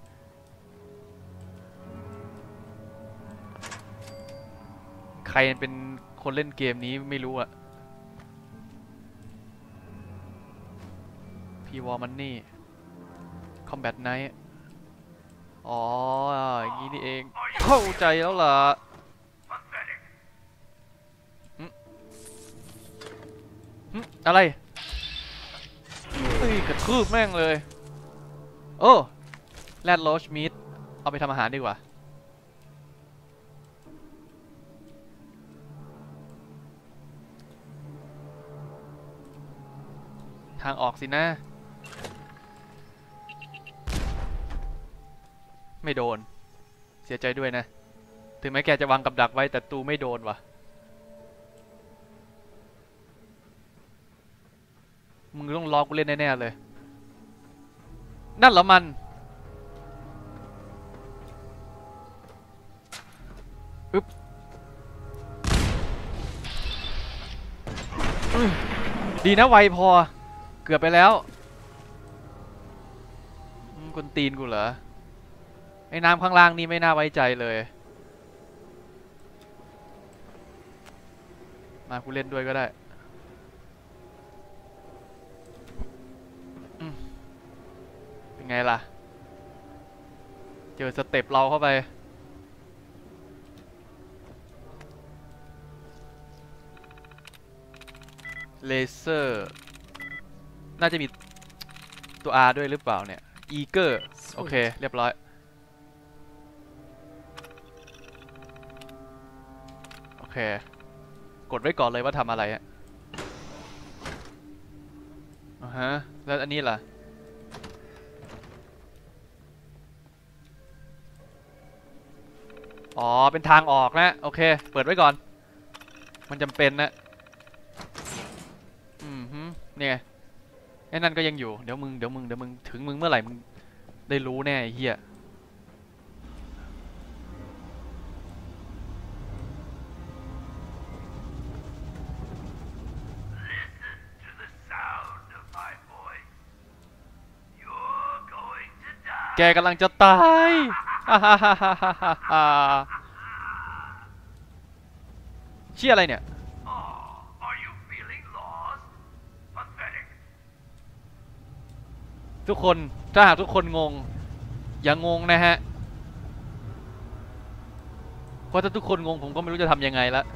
ใครเป็นคนเล่นเกมนี้ไม่รู้อะพีวอลมันนี่คอมแบทไนท์อ๋ออย่างนี้นี่เองเข้าใจแล้วล่ะอะไรเฮ้ยกระทืบแม่งเลยโอ้แรดโรชมีดเอาไปทำอาหารดีกว่าทางออกสินะไม่โดนเสียใจด้วยนะถึงแม้แกจะวางกับดักไว้แต่ตูไม่โดนว่ะมึงต้องรอกูเล่นแน่ๆเลยนั่นเหรอมันอึ๊บดีนะไวพอเกือบไปแล้วกวนตีนกูเหรอไอ้น้ำข้างล่างนี่ไม่น่าไว้ใจเลยมากูเล่นด้วยก็ได้เป็นไงล่ะเจอสเต็ปเราเข้าไปเลเซอร์น่าจะมีตัว R ด้วยหรือเปล่าเนี่ยอีเกอร์โอเคเรียบร้อยโอเคกดไว้ก่อนเลยว่าทำอะไรฮะแล้วอันนี้ล่ะอ๋อเป็นทางออกนะโอเคเปิดไว้ก่อนมันจำเป็นนะเนี่ยไอ้นั่นก็ยังอยู่เดี๋ยวมึงถึงมึงเมื่อไหร่มึงได้รู้แน่ไอ้เหี้ยแกกำลังจะตายเชี่ยอะไรเนี่ยทุกคนถ้าหากทุกคนงงอย่างงงนะฮะเพราะถ้าทุกคนงงผมก็ไม่รู้จะทำยังไงละ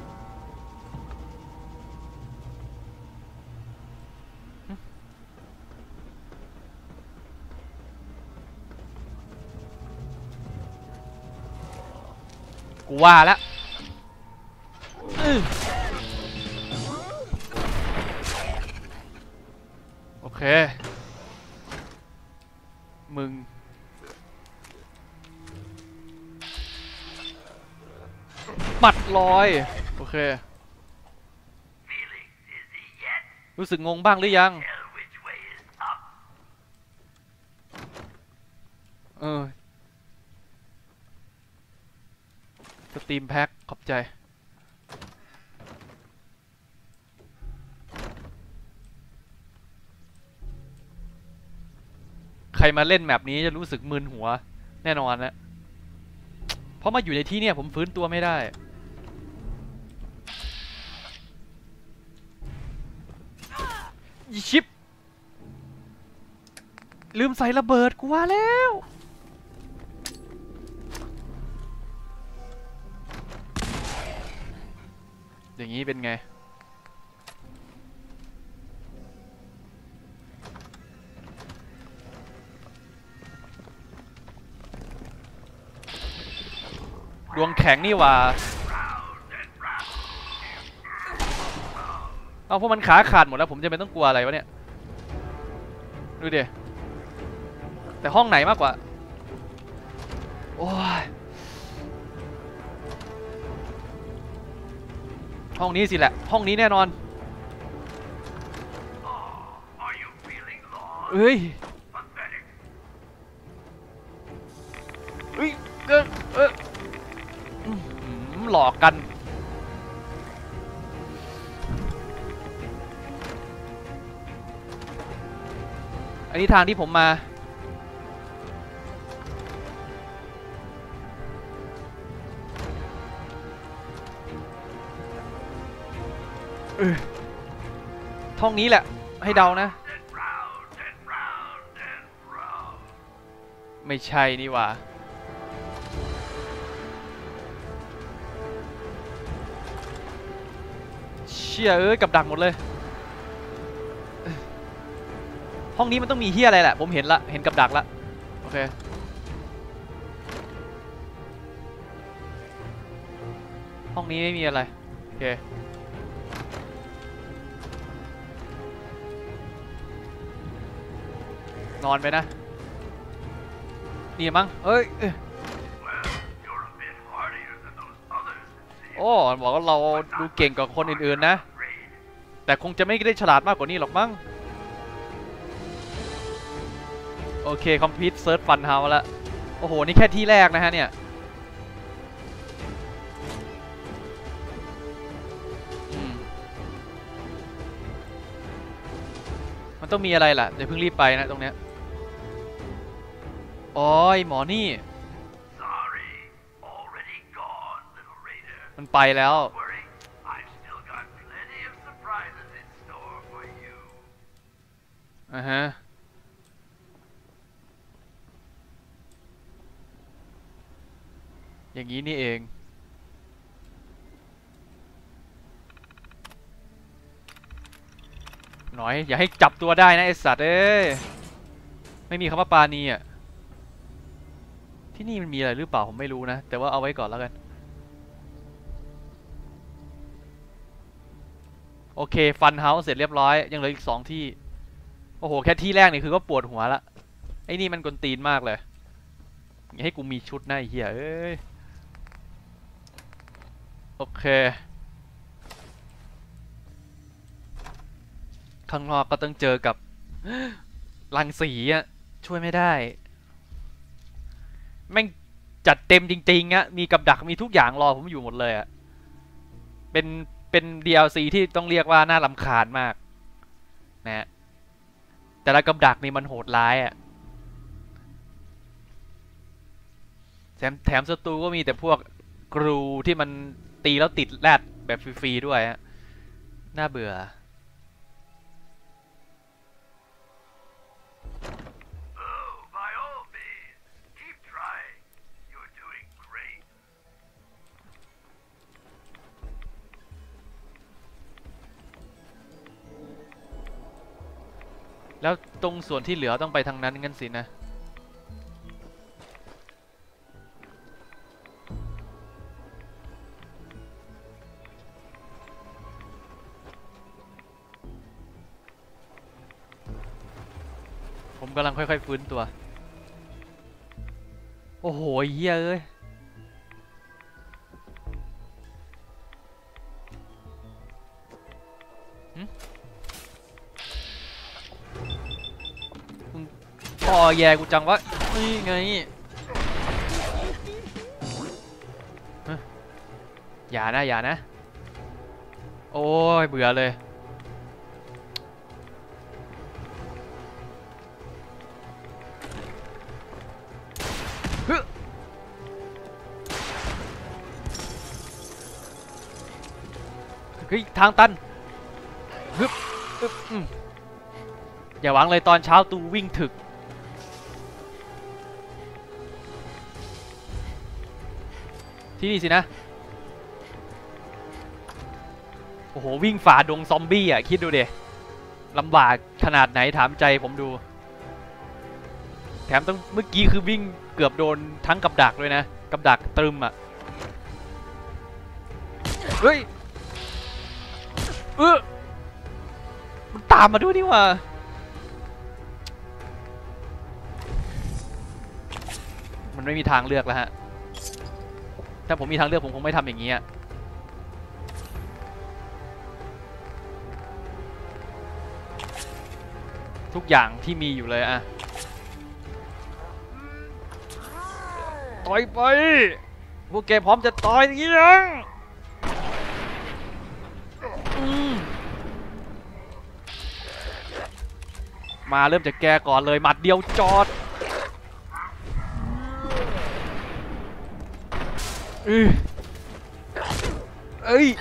กูว่าแล้วโอเคมึงปัดลอยโอเครู้สึกงงบ้างหรือยังสตรีมแพ็คขอบใจใครมาเล่นแมปนี้จะรู้สึกมึนหัวแน่นอนนะเพราะมาอยู่ในที่เนี่ยผมฟื้นตัวไม่ได้ชิปลืมใส่ระเบิดกูว่าแล้วอย่างนี้เป็นไงดวงแข็งนี่ว่าเอาพวกมันขาขาดหมดแล้วผมจะไม่ต้องกลัวอะไรวะเนี่ยดูดิแต่ห้องไหนมากกว่าโอ้ยห้องนี้สิแหละห้องนี้แน่นอนเฮ้ยหลอกกันอันนี้ทางที่ผมมาท่องนี้แหละให้เดานะไม่ใช่นี่หว่าเชี่ยกับดักหมดเลยห้องนี้มันต้องมีเฮียอะไรแหละผมเห็นละเห็นกับดักละโอเคห้องนี้ไม่มีอะไรโอเคนอนไปนะนี่มั้งเอ้ยโอ้บอกว่าเราดูเก่งกว่าคนอื่นๆนะแต่คงจะไม่ได้ฉลาดมากกว่านี้หรอกมั้งโอเคคอมพิวเซิร์ชฟันเฮาส์แล้วโอ้โหนี่แค่ที่แรกนะฮะเนี่ยมันต้องมีอะไรล่ะเดี๋ยวเพิ่งรีบไปนะตรงเนี้ยโอ้ยหมอนี่มันไปแล้วฮะอย่างนี้นี่เองหน่อยอย่าให้จับตัวได้นะไอสัตว์เอ้ยไม่มีคำว่าปาณีอ่ะที่นี่มันมีอะไรหรือเปล่าผมไม่รู้นะแต่ว่าเอาไว้ก่อนแล้วกันโอเคฟันเฮาส์เสร็จเรียบร้อยยังเหลืออีก2ที่โอ้โหแค่ที่แรกนี่คือก็ปวดหัวละไอ้นี่มันกวนตีนมากเลยอย่าให้กูมีชุดนะไอ้เหี้ยเอ้ยโอเคข้างนอกก็ต้องเจอกับรังสีอ่ะช่วยไม่ได้แม่งจัดเต็มจริงๆอ่ะมีกับดักมีทุกอย่างรอผมอยู่หมดเลยอ่ะเป็น DLC ที่ต้องเรียกว่าน่ารำคาญมากนะแต่ละกับดักนี่มันโหดร้ายอ่ะแถมศัตรูก็มีแต่พวกกรูที่มันตีแล้วติดแรดแบบฟรีๆด้วยฮะน่าเบื่อแล้วตรงส่วนที่เหลือต้องไปทางนั้นงั้นสินะผมกำลังค่อยๆฟื้นตัวโอ้โหเหี้ยเอ้ยพ่อแย่กูจังวะนี่ไงอย่านะโอ้ยเบื่อเลยเฮ้ยทางตันอย่าหวังเลยตอนเช้าตูวิ่งถึกที่นี่สินะโอ้โหวิ่งฝ่าดงซอมบี้อ่ะคิดดูเดลำบากขนาดไหนถามใจผมดูแถมต้องเมื่อกี้คือวิ่งเกือบโดนทั้งกับดักเลยนะกับดักตรึมอ่ะเฮ้ยมันตามมาด้วยนี่ว่ามันไม่มีทางเลือกแล้วฮะถ้าผมมีทางเลือกผมคงไม่ทำอย่างนี้ทุกอย่างที่มีอยู่เลยอะต่อยไปพวกแกพร้อมจะต่อยอย่างนี้ยังมาเริ่มจากแกก่อนเลยหมัดเดียวจอดเอ้ย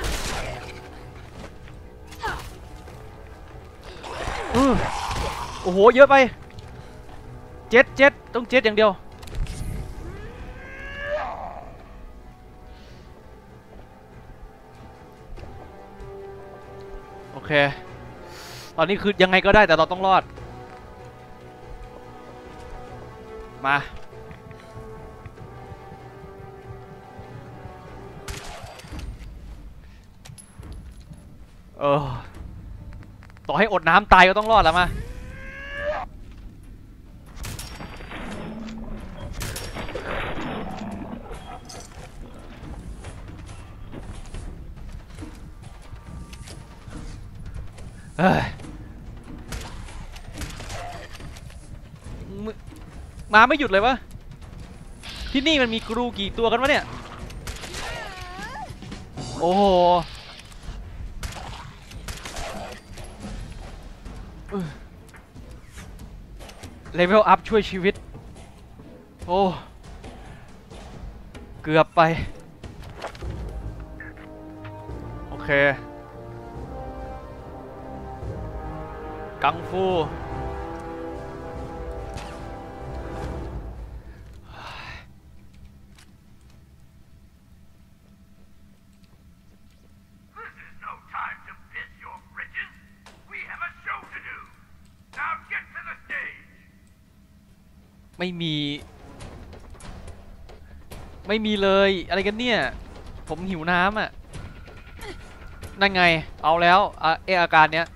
โอ้โหเยอะไปเจ็ดต้องเจ็ดอย่างเดียวโอเคตอนนี้คือยังไงก็ได้แต่เราต้องรอดมาต่อให้อดน้ำตายก็ต้องรอดแล้วมามาไม่หยุดเลยวะที่นี่มันมีกรูกี่ตัวกันวะเนี่ยโอ้โหเลเวลอัพช่วยชีวิตโอ้เกือบไปโอเคกังฟูไม่มีเลยอะไรกันเนี่ยผมหิวน้ำอ่ะนั่นไงเอาแล้วอาการเนี้ย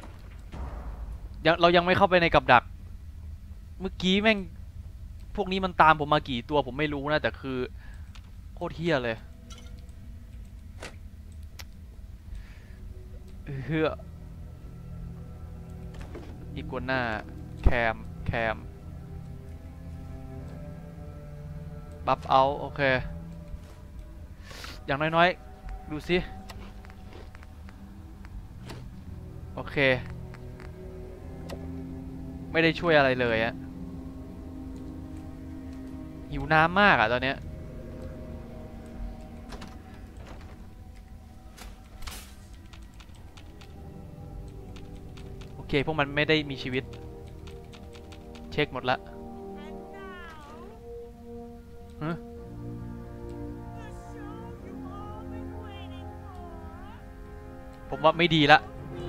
เรายังไม่เข้าไปในกับดักเมื่อกี้แม่งพวกนี้มันตามผมมากี่ตัวผมไม่รู้นะแต่คือโคตรเหี้ยเลยอีกัวน่าแคมบัฟเอาโอเคอย่างน้อยๆดูสิโอเคไม่ได้ช่วยอะไรเลยอะหิวน้ำมากอะตอนเนี้ยโอเคพวกมันไม่ได้มีชีวิตเช็คหมดละผมว่าไม่ดีละ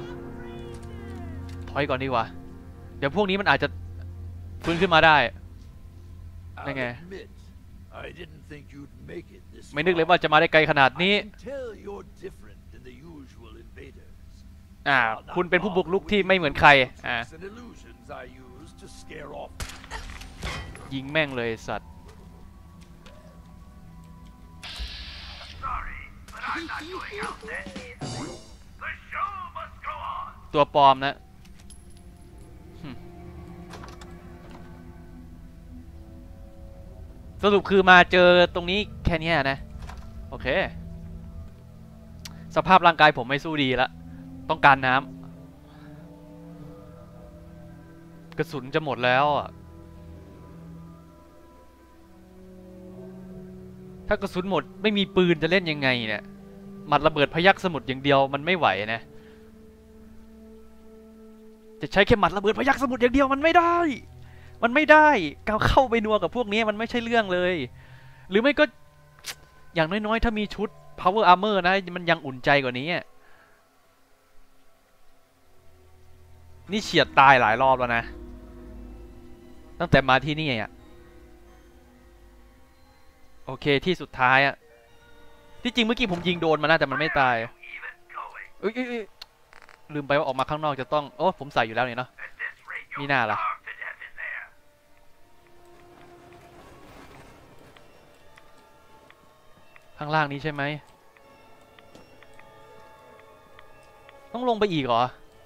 ถอยก่อนดีกว่าเดี๋ยวพวกนี้มันอาจจะฟื้นขึ้นมาได้ยังไงไม่นึกเลยว่าจะมาได้ไกลขนาดนี้คุณเป็นผู้บุกรุกที่ไม่เหมือนใครยิงแม่งเลยสัตว์ตัวปลอมนะสรุปคือมาเจอตรงนี้แค่นี้นะโอเคสภาพร่างกายผมไม่สู้ดีแล้วต้องการน้ำกระสุนจะหมดแล้วอ่ะถ้ากระสุนหมดไม่มีปืนจะเล่นยังไงเนี่ยหมัดระเบิดพยัคฆ์สมุทรอย่างเดียวมันไม่ไหวนะจะใช้แค่หมัดระเบิดพยัคฆ์สมุทรอย่างเดียวมันไม่ได้ก้าวเข้าไปนัวกับพวกนี้มันไม่ใช่เรื่องเลยหรือไม่ก็อย่างน้อยๆถ้ามีชุด power armor นะมันยังอุ่นใจกว่านี้นี่เฉียดตายหลายรอบแล้วนะตั้งแต่มาที่นี่โอเคที่สุดท้ายที่จริงเมื่อกี้ผมยิงโดนมานะแต่มันไม่ตายลืมไปว่าออกมาข้างนอกจะต้องผมใส่อยู่แล้วนี่เนาะมีหน้าล่ะข้างล่างนี้ใช่ไหมต้องลงไปอีกเหรอ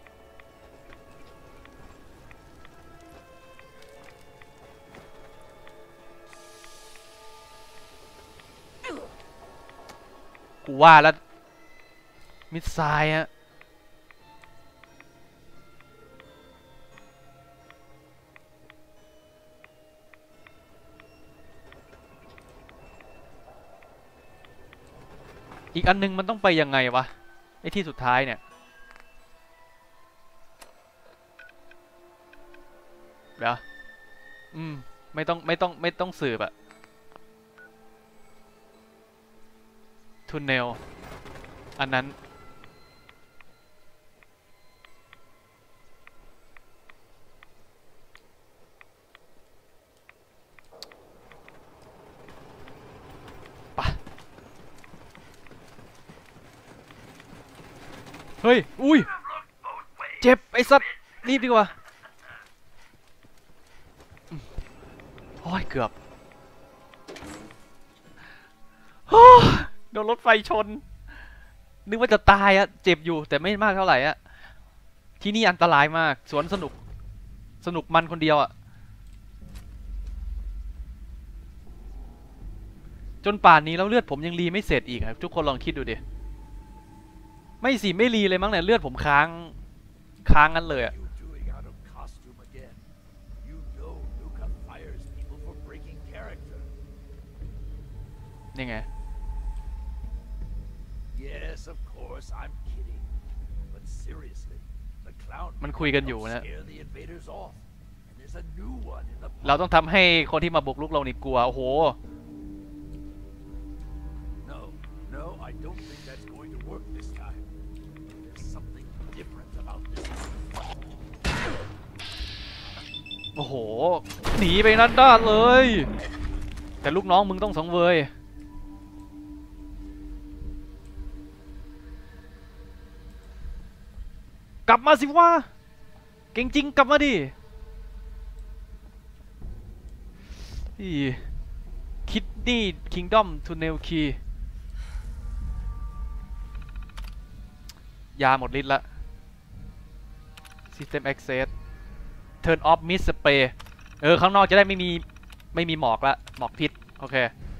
กูว่าแล้วมิดไซล์อีกอันนึงมันต้องไปยังไงวะไอ้ที่สุดท้ายเนี่ยเดี๋ยวไม่ต้องสืบอะทุนเนลอันนั้นปะเฮ้ยอุ้ยเจ็บไอ้สัตว์รีบดีกว่าโอ้ยเกือบโดนรถไฟชนนึกว่าจะตายอะเจ็บอยู่แต่ไม่มากเท่าไหร่อะที่นี่อันตรายมากสวนสนุกมันคนเดียวอะจนป่านนี้แล้วเลือดผมยังรีไม่เสร็จอีกครับทุกคนลองคิดดูดิไม่สิไม่รีเลยมั้งเนี่ยเลือดผมค้างงั้นเลยอะนี่ไง Yes, of course, I'm kidding. But seriously, the clown มันคุยกันอยู่นะ scare the invaders off. And there's a new one in the เราต้องทำให้คนที่มาบุกรุกเรานี่กลัวโอ้โห No, I don't think that's going to work this time. There's something different about this. โอ้โหหนีไปนั่นด้านเลยแต่ลูกน้องมึงต้องสังเวยกลับมาสิวะเก่งจริงกลับมาดิคิดนี่ Kingdom Tunnel Key ยาหมดฤทธิ์ละ System Access Turn off Mist Spray ข้างนอกจะได้ไม่มีหมอกละหมอกพิษโอเค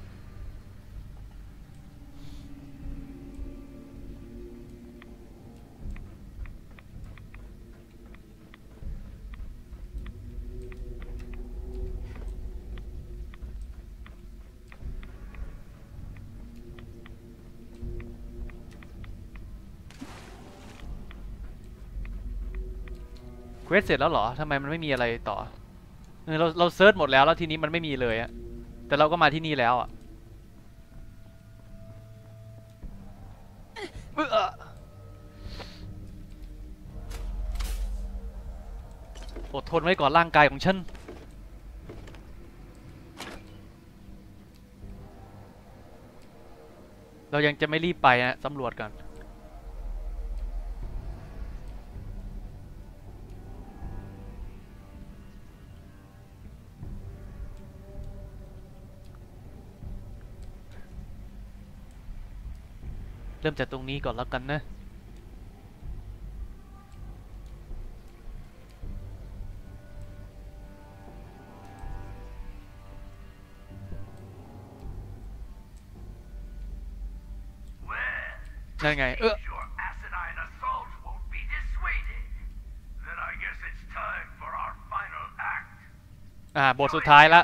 เควสเสร็จแล้วเหรอทำไมมันไม่มีอะไรต่อเราเซิร์ชหมดแล้วทีนี้มันไม่มีเลยอะแต่เราก็มาที่นี่แล้วอะอดทนไว้ก่อนร่างกายของฉันเรายังจะไม่รีบไปนะสำรวจกันเริ่มจากตรงนี้ก่อนแล้วกันนะนั่นไงบทสุดท้ายละ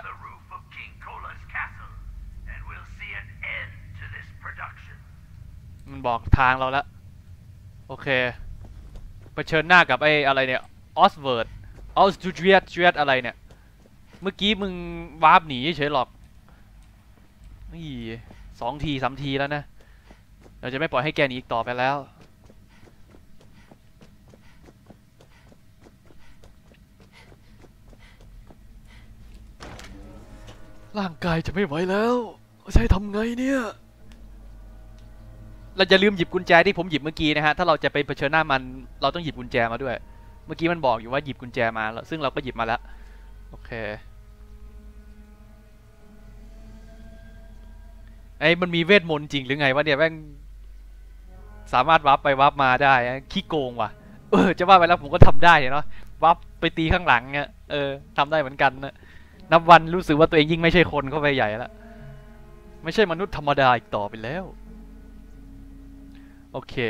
มันบอกทางเราแล้วโอเคเผชิญหน้ากับไอ้อะไรเนี่ยออสเวิร์ดจูเจียตอะไรเนี่ยเมื่อกี้มึงวาร์ปหนีเฉยหรอกนี่2 ที 3 ทีแล้วนะเราจะไม่ปล่อยให้แกหนีอีกต่อไปแล้วร่างกายจะไม่ไหวแล้วใช้ทำไงเนี่ยเราจะลืมหยิบกุญแจที่ผมหยิบเมื่อกี้นะฮะถ้าเราจะไปเผชิญหน้ามันเราต้องหยิบกุญแจมาด้วยเมื่อกี้มันบอกอยู่ว่าหยิบกุญแจมาแล้วซึ่งเราก็หยิบมาแล้วโอเคไอ้มันมีเวทมนต์จริงหรือไงวะเนี่ยแม่งสามารถวับไปวับมาได้ขี้โกงว่ะจะว่าไปแล้วผมก็ทำได้เนาะวับไปตีข้างหลังเนี่ยทำได้เหมือนกันนะนับวันรู้สึกว่าตัวเองยิ่งไม่ใช่คนเข้าไปใหญ่แล้วไม่ใช่มนุษย์ธรรมดาอีกต่อไปแล้วโอเค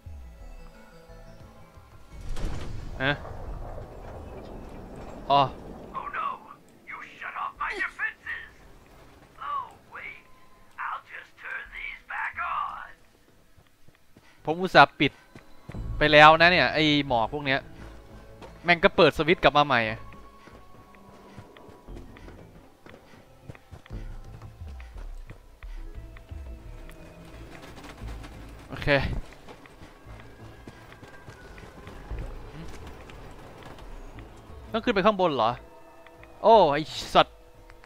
อ๋อผมอุตส่าห์ปิดไปแล้วนะเนี่ยไอหมอกพวกเนี้ยแม่งก็เปิดสวิตช์กลับมาใหม่โอเคต้องขึ้นไปข้างบนเหรอโอ้ไอสัตว์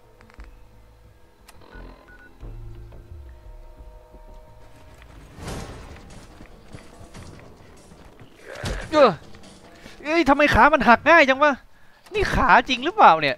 เอ้ยทำไมขามันหักง่ายจังวะนี่ขาจริงหรือเปล่าเนี่ย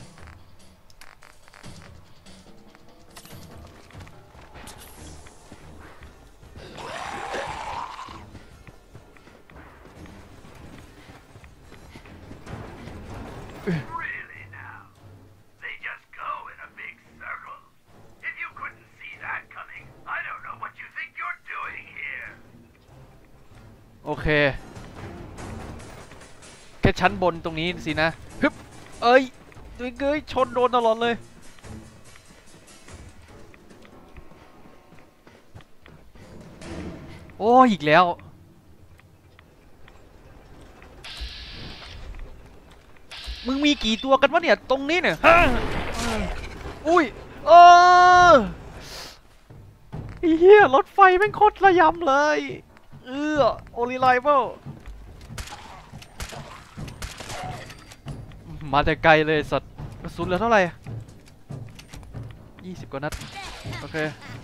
โอเคแค่ชั้นบนตรงนี้สินะฮึบเอ้ยเกยชนโดนตลอดเลยโอ้อีกแล้วมึงมีกี่ตัวกันวะเนี่ยตรงนี้เนี่ยอุ้ยเฮียรถไฟแม่งโคตรระยำเลยโอลิไลเบิลมาแต่ไกลเลยสัตว์กระสุนเหลือเท่าไหร่20 กว่านัดโอเค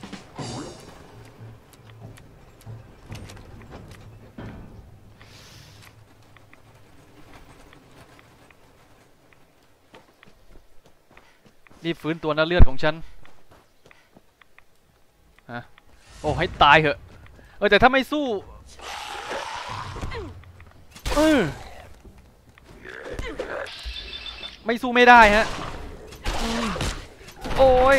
รีบฟื้นตัวนะเลือดของฉันฮะโอ้ให้ตายเหอะแต่ถ้าไม่สู้ไม่สู้ไม่ได้ฮะโอ้ย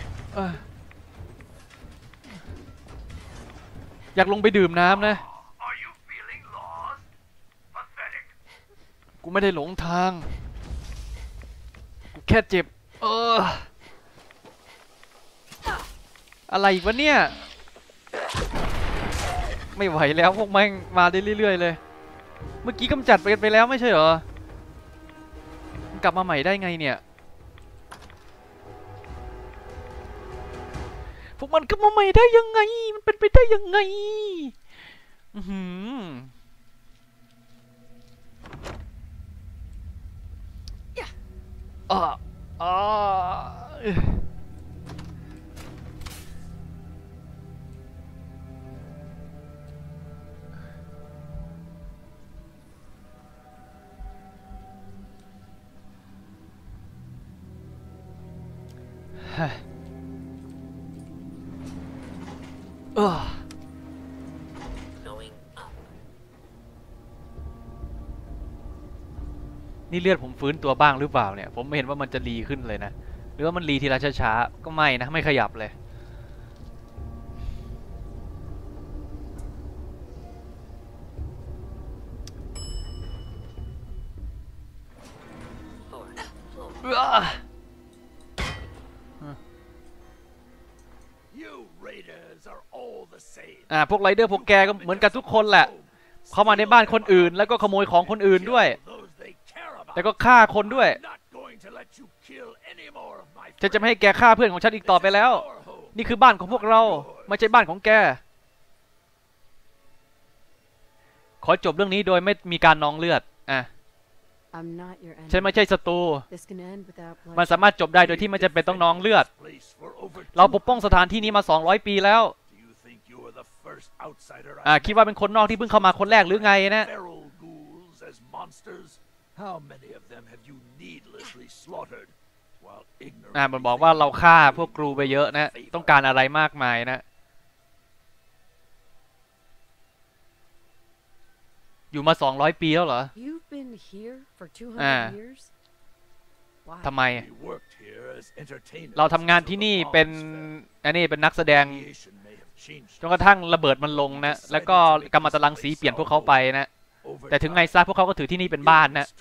อยากลงไปดื่มน้ำนะกูไม่ได้หลงทางกูแค่เจ็บอะไรอีกวะเนี่ยไม่ไหวแล้วพวกแม่งมาได้เรื่อยๆเลยเมื่อกี้กำจัดไปแล้วไม่ใช่เหรอกลับมาใหม่ได้ไงเนี่ยพวกมันกลับมาใหม่ได้ยังไงมันเป็นไปได้ยังไงนี่เลือดผมฟื้นตัวบ้างหรือเปล่าเนี่ยผมไม่เห็นว่ามันจะรีขึ้นเลยนะหรือว่ามันรีทีละช้าๆก็ไม่นะไม่ขยับเลยพวกไรเดอร์พวกแกก็เหมือนกันทุกคนแหละเข้ามาในบ้านคนอื่นแล้วก็ขโมยของคนอื่นด้วยแต่ก็ฆ่าคนด้วยฉันจะไม่ให้แกฆ่าเพื่อนของฉันอีกต่อไปแล้วนี่คือบ้านของพวกเราไม่ใช่บ้านของแกขอจบเรื่องนี้โดยไม่มีการนองเลือดฉันไม่ใช่ศัตรูมันสามารถจบได้โดยที่ไม่จำเป็นต้องนองเลือดเราปกป้องสถานที่นี้มา200 ปีแล้วคิดว่าเป็นคนนอกที่เพิ่งเข้ามาคนแรกหรือไงนะมันบอกว่าเราฆ่าพวกกรูไปเยอะนะต้องการอะไรมากมายนะอยู่มา200 ปีแล้วเหรอทำไมเราทำงานที่นี่เป็นเป็นนักแสดงจนกระทั่งระเบิดมันลงนะแล้วก็กัมมันตรังสีเปลี่ยนพวกเขาไปนะแต่ถึงไงซะพวกเขาก็ถือที่นี่เป็นบ้านนะ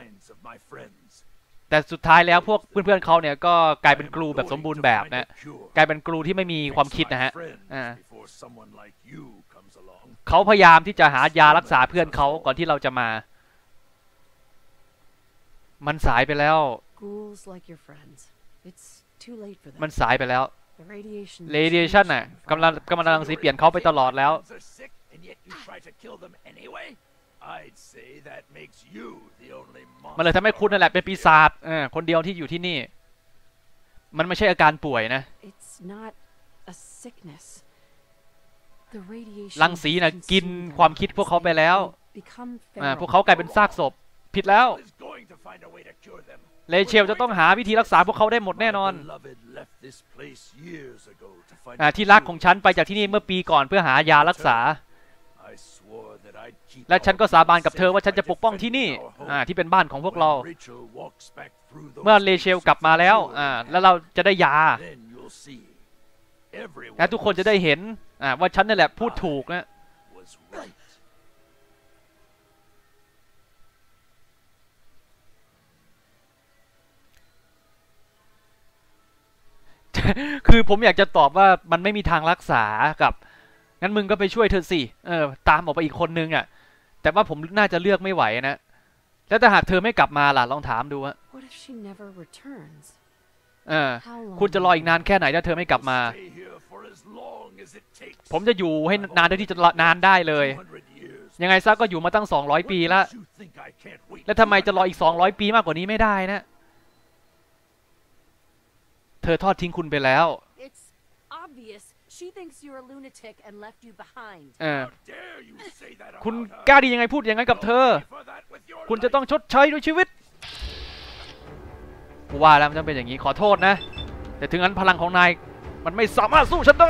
แต่สุดท้ายแล้วพวกเพื่อนๆเขาเนี่ยก็กลายเป็นกรูแบบสมบูรณ์แบบนะกลายเป็นกรูที่ไม่มีความคิดนะฮะ someone like you comes along. เขาพยายามที่จะหายารักษาเพื่อนเขาก่อนที่เราจะมา มันสายไปแล้ว Ghouls like your friends. It's too late for them. มันสายไปแล้ว The radiation. เรดิเอชันน่ะกำลังรังสีเปลี่ยนเขาไปตลอดแล้ว Friends are sick, and yet you try to kill them anyway? I'd say that makes you the only มันเลยทำให้คุณนั่นแหละเป็นปีศาจคนเดียวที่อยู่ที่นี่ มันไม่ใช่อาการป่วยนะ It's not a sickness. The radiation. รังสีน่ะกินความคิดพวกเขาไปแล้ว Become พวกเขากลายเป็นซากศพผิดแล้ว is going to find a way to cure them. เลเชลจะต้องหาวิธีรักษาพวกเขาได้หมดแน่นอน My beloved left this place years ago to find ที่รักของฉันไปจากที่นี่เมื่อปีก่อนเพื่อหายารักษา I swore that I'd keep และฉันก็สาบานกับเธอว่าฉันจะปกป้องที่นี่ที่เป็นบ้านของพวกเรา When Rachel walks back through those เมื่อเลเชลกลับมาแล้วแล้วเราจะได้ยา then you'll see. Everyone และทุกคนจะได้เห็นว่าฉันนั่นแหละพูดถูกนะ was right. คือผมอยากจะตอบว่ามันไม่มีทางรักษากับงั้นมึงก็ไปช่วยเธอสิตามออกไปอีกคนนึงแต่ว่าผมน่าจะเลือกไม่ไหวนะแล้วถ้าหากเธอไม่กลับมาล่ะลองถามดูว่า What if she never returns? คุณจะรออีกนานแค่ไหนถ้าเธอไม่กลับมา Stay here for as long as it takes. ผมจะอยู่ให้นานเท่าที่จะนานได้เลย 200 years. ยังไงซะก็อยู่มาตั้ง200 ปีแล้ว What makes you think I can't wait แล้วทำไมจะรออีก200 ปีมากกว่านี้ไม่ได้นะเธอทอดทิ้งคุณไปแล้ว It's obvious. She thinks you're a lunatic and left you behind. How dare you say that คุณ about her? กล้าดียังไงพูดอย่างนั้นกับเธอ Pay for that with your คุณจะ life. ต้องชดใช้ด้วยชีวิตกูว่าแล้วมันต้องเป็นอย่างนี้ขอโทษนะแต่ถึงนั้นพลังของนายมันไม่สามารถสู้ฉันได้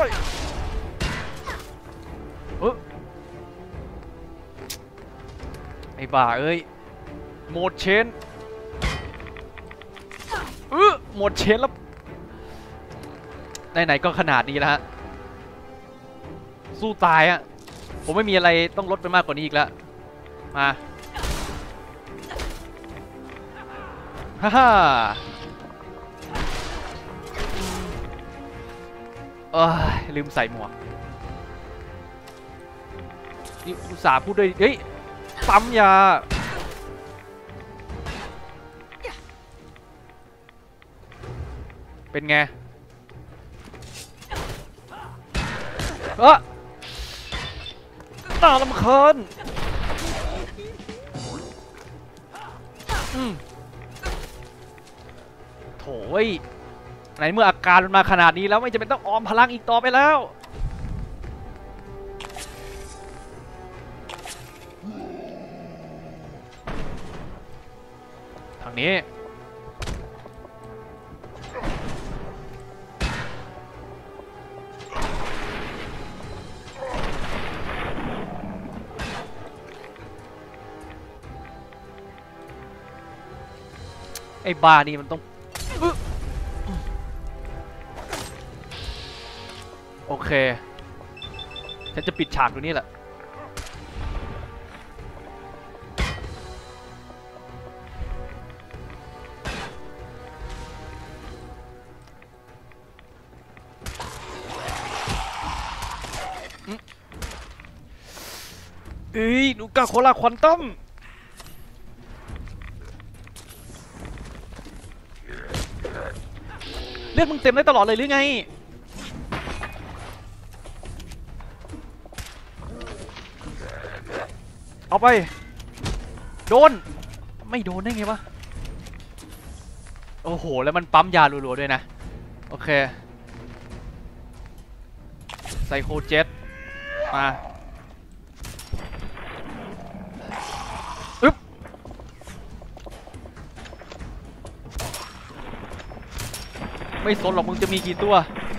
ไอ้บ้าเอ้ยโหมดเชนโหมดเชนแล้วไหนๆก็ขนาดนี้แล้วฮะสู้ตายอะผมไม่มีอะไรต้องลดไปมากกว่านี้อีกแล้วมาฮ่าลืมใส่หมวกนี่อุตส่าห์พูดด้วยเฮ้ยปั๊มยาเป็นไงน่ารำคาญโถ่ในเมื่ออาการมันมาขนาดนี้แล้วไม่จำเป็นต้องออมพลังอีกต่อไปแล้วทางนี้ไอ้บ้านี่มันต้องโอเคฉันจะปิดฉากตรงนี้แหละนูก้าโคลาควอนตัมเลือดมึงเต็มได้ตลอดเลยหรือไงเอาไปโดนไม่โดนได้ไงวะโอ้โหแล้วมันปั๊มยารัวๆด้วยนะโอเคไซโคเจ็ตมาไม่สนหรอกมึงจะมีกี่ตัว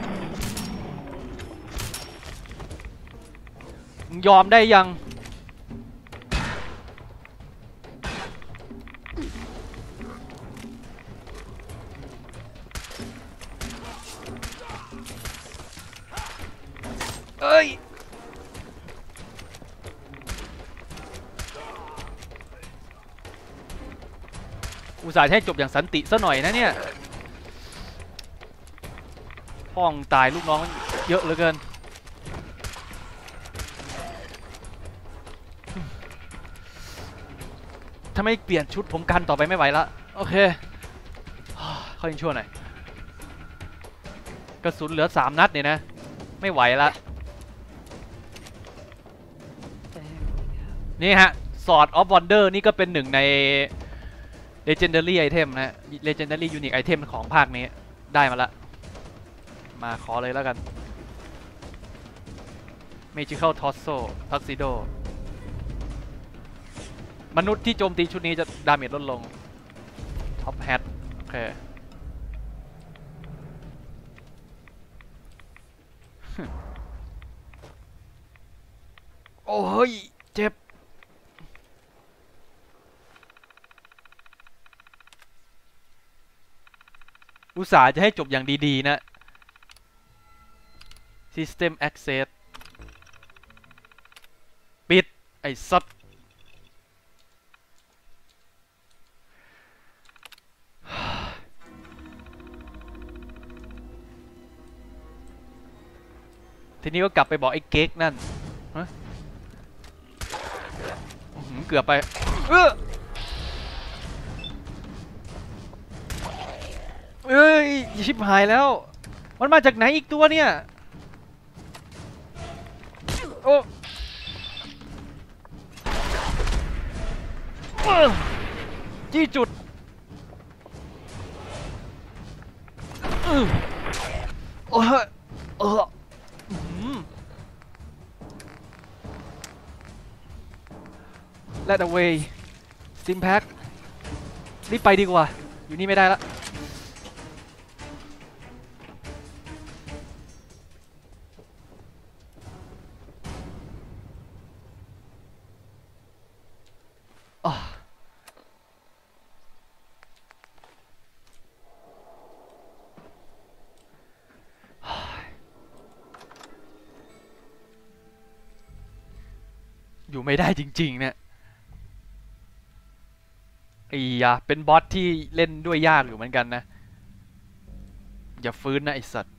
มึงยอมได้ยังเอ้ยอุตส่าห์ให้จบอย่างสันติซะหน่อยนะเนี่ยพ่องตายลูกน้องเยอะเหลือเกินถ้าไม่เปลี่ยนชุดผมกันต่อไปไม่ไหวละโอเคเขายังชั่วหน่อยกระสุนเหลือ3 นัดเนี่ยนะไม่ไหวละนี่ฮะ Sword of Wonder นี่ก็เป็นหนึ่งใน Legendary Item นะ Legendary Unique Item ของภาคนี้ได้มาละมาขอเลยแล้วกัน Magical Torso Tuxedo มนุษย์ที่โจมตีชุดนี้จะดาเมจลดลง Top Hat โอเคโอ้ยเจ็บอุตส่าห์จะให้จบอย่างดีๆนะ System Access ปิดไอ้สัตว์ทีนี้ก็กลับไปบอกไอ้เก๊กนั่นฮะเกือบไปเอ้ยชิบหายแล้วมันมาจากไหนอีกตัวเนี่ยโอ้จี้จุดโอ้และ away Steam Pack รีบไปดีกว่าอยู่นี่ไม่ได้ละอยู่ไม่ได้จริงๆเนี่ยเป็นบอสที่เล่นด้วยยากอยู่เหมือนกันนะอย่าฟื้นนะไอสัตว์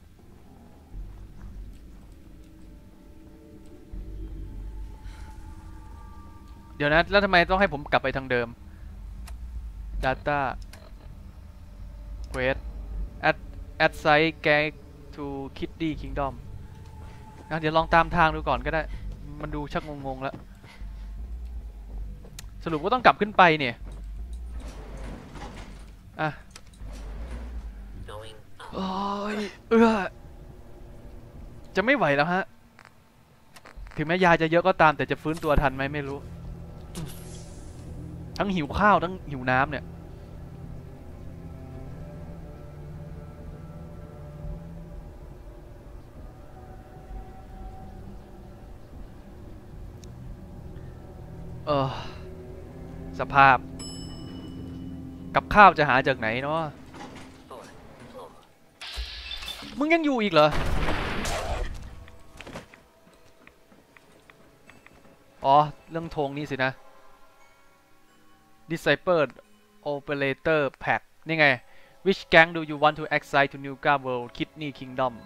เดี๋ยวนะแล้วทำไมต้องให้ผมกลับไปทางเดิม Data Quest Add Site Gang to Kiddy Kingdom เดี๋ยวลองตามทางดูก่อนก็ได้มันดูชักงงๆแล้วสรุปว่าต้องกลับขึ้นไปเนี่ยอ่ะโอ้ยจะไม่ไหวแล้วฮะถึงแม้ยาจะเยอะก็ตามแต่จะฟื้นตัวทันไหมไม่รู้ทั้งหิวข้าวทั้งหิวน้ำเนี่ยสภาพกับข้าวจะหาจากไหนเนาะมึงยังอยู่อีกเหรออ๋อเรื่องธงนี่สินะ Disciple Operator Pack นี่ไง Which gang do you want to excite to New World Kidney Kingdom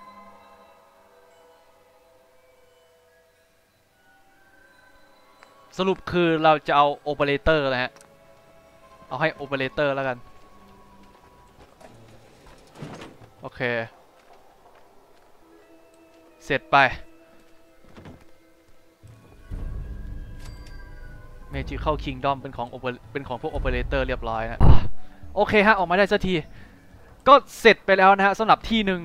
สรุปคือเราจะเอาโอเปอเรเตอร์นะฮะเอาให้โอเปอเรเตอร์แล้วกันโอเคเสร็จไป Magical Kingdom เป็นของพวกโอเปอเรเตอร์เรียบร้อยนะโอเคฮะออกมาได้สักทีก็เสร็จไปแล้วนะฮะสำหรับที่หนึ่ง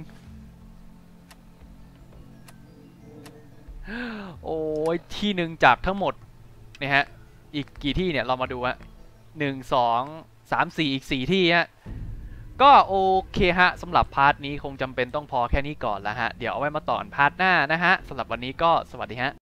โอ้ยที่หนึ่งจากทั้งหมดนี่ฮะอีกกี่ที่เนี่ยเรามาดูฮะ1 2 3 4อีก4ที่ฮะก็โอเคฮะสำหรับพาร์ทนี้คงจำเป็นต้องพอแค่นี้ก่อนแล้วฮะเดี๋ยวเอาไว้มาต่อพาร์ทหน้านะฮะสำหรับวันนี้ก็สวัสดีฮะ